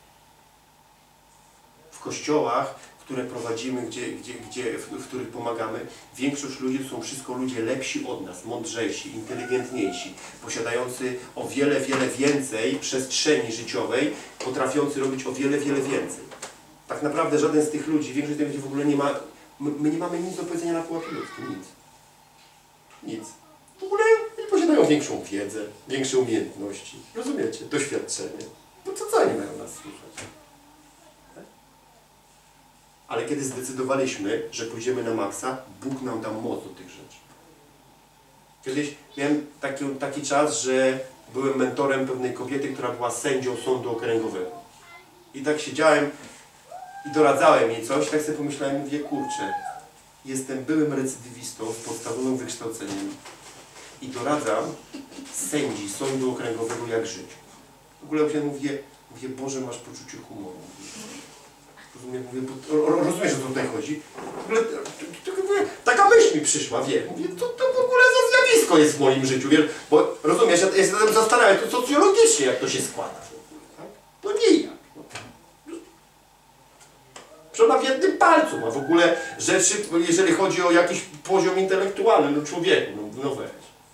W kościołach, które prowadzimy, gdzie, gdzie, gdzie, w, w których pomagamy, większość ludzi to są wszystko ludzie lepsi od nas, mądrzejsi, inteligentniejsi, posiadający o wiele, wiele więcej przestrzeni życiowej, potrafiący robić o wiele, wiele więcej. Tak naprawdę żaden z tych ludzi, większość z tych ludzi w ogóle nie ma, my, my nie mamy nic do powiedzenia na pułapie ludzkim, nic. Nic. W ogóle posiadają większą wiedzę, większe umiejętności, rozumiecie, doświadczenie. No to co oni mają nas słuchać? Tak? Ale kiedy zdecydowaliśmy, że pójdziemy na maksa, Bóg nam dał moc do tych rzeczy. Kiedyś miałem taki, taki czas, że byłem mentorem pewnej kobiety, która była sędzią sądu okręgowego. I tak siedziałem i doradzałem jej coś, tak sobie pomyślałem, mówię, kurczę, jestem byłym recydywistą z podstawowym wykształceniem i doradzam sędzi sądu okręgowego, jak żyć. W ogóle ja mówię, mówię, Boże, masz poczucie humoru. Rozumiem, mówię, bo, rozumiesz, o co tutaj chodzi? W ogóle, taka myśl mi przyszła, wie, mówię, to, to w ogóle za zjawisko jest w moim życiu, wiesz, bo rozumiesz, ja, ja się zastanawiam, to socjologicznie, jak to się składa. Tak? No nie jak. Że ona w jednym palcu ma w ogóle rzeczy, jeżeli chodzi o jakiś poziom intelektualny, no człowieku, no, no weź.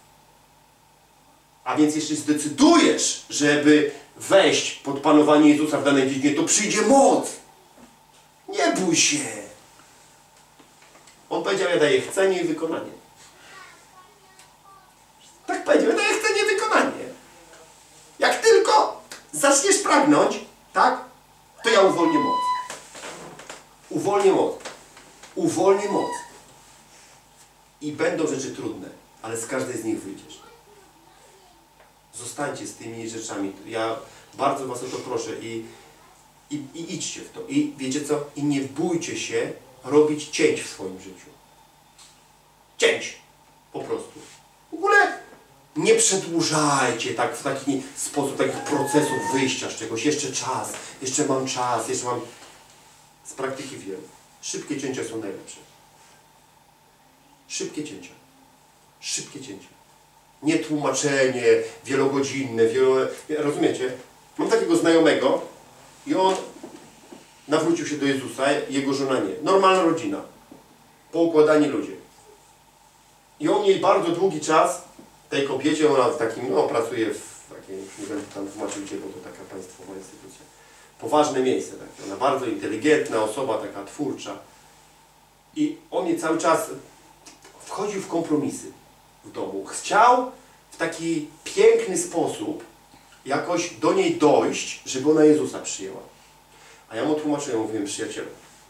A więc jeśli zdecydujesz, żeby wejść pod panowanie Jezusa w danej dziedzinie, to przyjdzie moc. Nie bój się. On powiedział, ja daję chcenie i wykonanie. Powiedział, no ja chcę niewykonanie. Jak tylko zaczniesz pragnąć, tak, to ja uwolnię moc. Uwolnię moc. Uwolnię moc. I będą rzeczy trudne, ale z każdej z nich wyjdziesz. Zostańcie z tymi rzeczami. Ja bardzo was o to proszę i, i, i idźcie w to. I wiecie co? I nie bójcie się robić cięć w swoim życiu. Cięć. Po prostu. W ogóle nie przedłużajcie tak w taki sposób takich procesów wyjścia z czegoś. Jeszcze czas. Jeszcze mam czas. Jeszcze mam... Z praktyki wiem. Szybkie cięcia są najlepsze. Szybkie cięcia. Szybkie cięcia. Nie tłumaczenie wielogodzinne, wielo... Rozumiecie? Mam takiego znajomego i on nawrócił się do Jezusa, jego żona nie. Normalna rodzina. Poukładani ludzie. I on jej bardzo długi czas, tej kobiecie, ona w takim, no pracuje w takiej, nie będę tam tłumaczył gdzie, bo to taka państwowa instytucja. Poważne miejsce takie. Ona bardzo inteligentna osoba, taka twórcza. I on jej cały czas wchodził w kompromisy w domu. Chciał w taki piękny sposób jakoś do niej dojść, żeby ona Jezusa przyjęła. A ja mu tłumaczyłem, mówiłem, przyjacielu,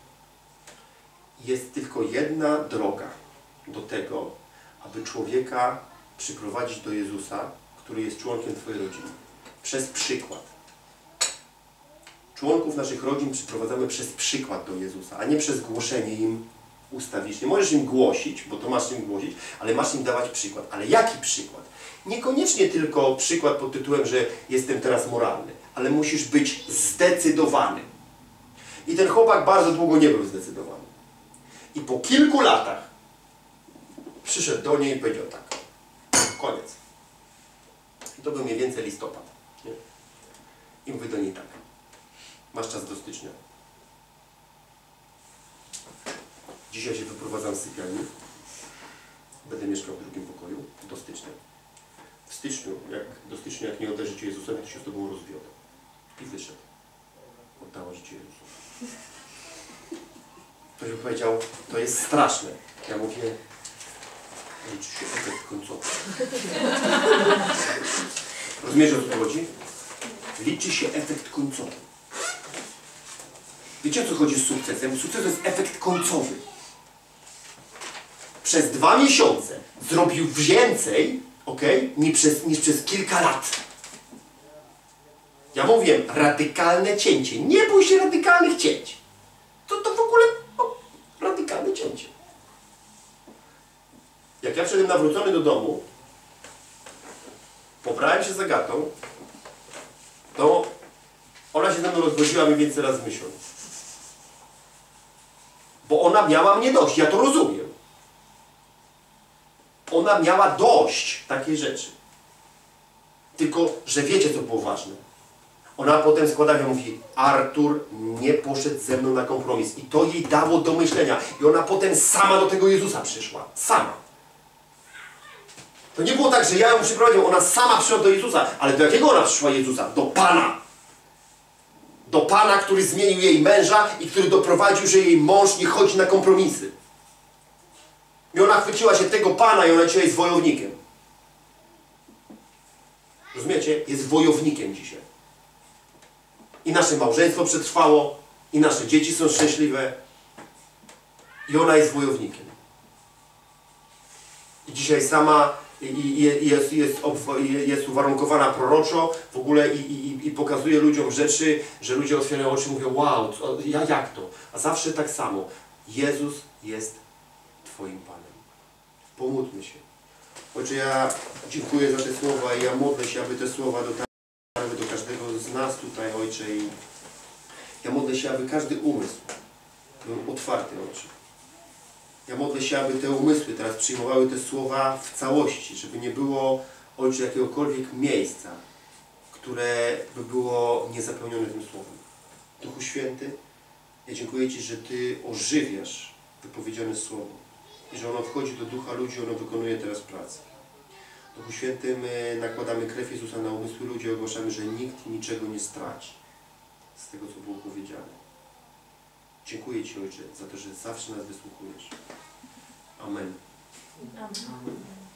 jest tylko jedna droga do tego, aby człowieka przyprowadzić do Jezusa, który jest członkiem twojej rodziny. Przez przykład. Członków naszych rodzin przyprowadzamy przez przykład do Jezusa, a nie przez głoszenie im ustawicznie. Możesz im głosić, bo to masz im głosić, ale masz im dawać przykład. Ale jaki przykład? Niekoniecznie tylko przykład pod tytułem, że jestem teraz moralny, ale musisz być zdecydowany. I ten chłopak bardzo długo nie był zdecydowany. I po kilku latach przyszedł do niej i powiedział tak, koniec. I to był mniej więcej listopad. Nie? I mówi do niej tak, masz czas do stycznia. Dzisiaj się wyprowadzam z sypialni. Będę mieszkał w drugim pokoju do stycznia. W styczniu, jak, do stycznia, jak nie oddasz życie Jezusowi, to się z tobą rozwiodę. I wyszedł. Oddała życie Jezusowi. Ktoś by powiedział, to jest straszne. Ja mówię, liczy się efekt końcowy. Rozumiesz, o co chodzi? Liczy się efekt końcowy. Wiecie, o co chodzi z sukcesem? Sukces to jest efekt końcowy. Przez dwa miesiące zrobił więcej, okay, niż, przez, niż przez kilka lat. Ja mówię, radykalne cięcie. Nie bój się radykalnych cięć. To, to w ogóle o, radykalne cięcie. Jak ja wszedłem nawrócony do domu, pobrałem się z Agatą, to ona się ze mną rozwodziła mniej więcej raz w miesiącu. Bo ona miała mnie dość, ja to rozumiem. Ona miała dość takiej rzeczy. Tylko, że wiecie, co było ważne. Ona potem składa i mówi, Artur nie poszedł ze mną na kompromis. I to jej dało do myślenia. I ona potem sama do tego Jezusa przyszła. Sama. To nie było tak, że ja ją przyprowadził, ona sama przyszła do Jezusa. Ale do jakiego ona przyszła Jezusa? Do Pana. Do Pana, który zmienił jej męża i który doprowadził, że jej mąż nie chodzi na kompromisy. I ona chwyciła się tego Pana i ona dzisiaj jest wojownikiem. Rozumiecie? Jest wojownikiem dzisiaj. I nasze małżeństwo przetrwało, i nasze dzieci są szczęśliwe. I ona jest wojownikiem. I dzisiaj sama i jest, jest, jest uwarunkowana proroczo w ogóle i, i, i pokazuje ludziom rzeczy, że ludzie otwierają oczy i mówią, wow, ja jak to? A zawsze tak samo. Jezus jest Twoim Panem. Pomódlmy się. Ojcze, ja dziękuję za te słowa i ja modlę się, aby te słowa dotarły do każdego z nas tutaj, Ojcze. I ja modlę się, aby każdy umysł był otwarty, Ojcze. Ja modlę się, aby te umysły teraz przyjmowały te słowa w całości, żeby nie było, Ojcze, jakiegokolwiek miejsca, które by było niezapełnione tym słowem. Duchu Święty, ja dziękuję Ci, że Ty ożywiasz wypowiedziane słowo i że ono wchodzi do ducha ludzi, ono wykonuje teraz pracę. Duchu Święty, my nakładamy krew Jezusa na umysły ludzi i ogłaszamy, że nikt niczego nie straci z tego, co było powiedziane. Dziękuję Ci, Ojcze, za to, że zawsze nas wysłuchujesz. Amen. Amen.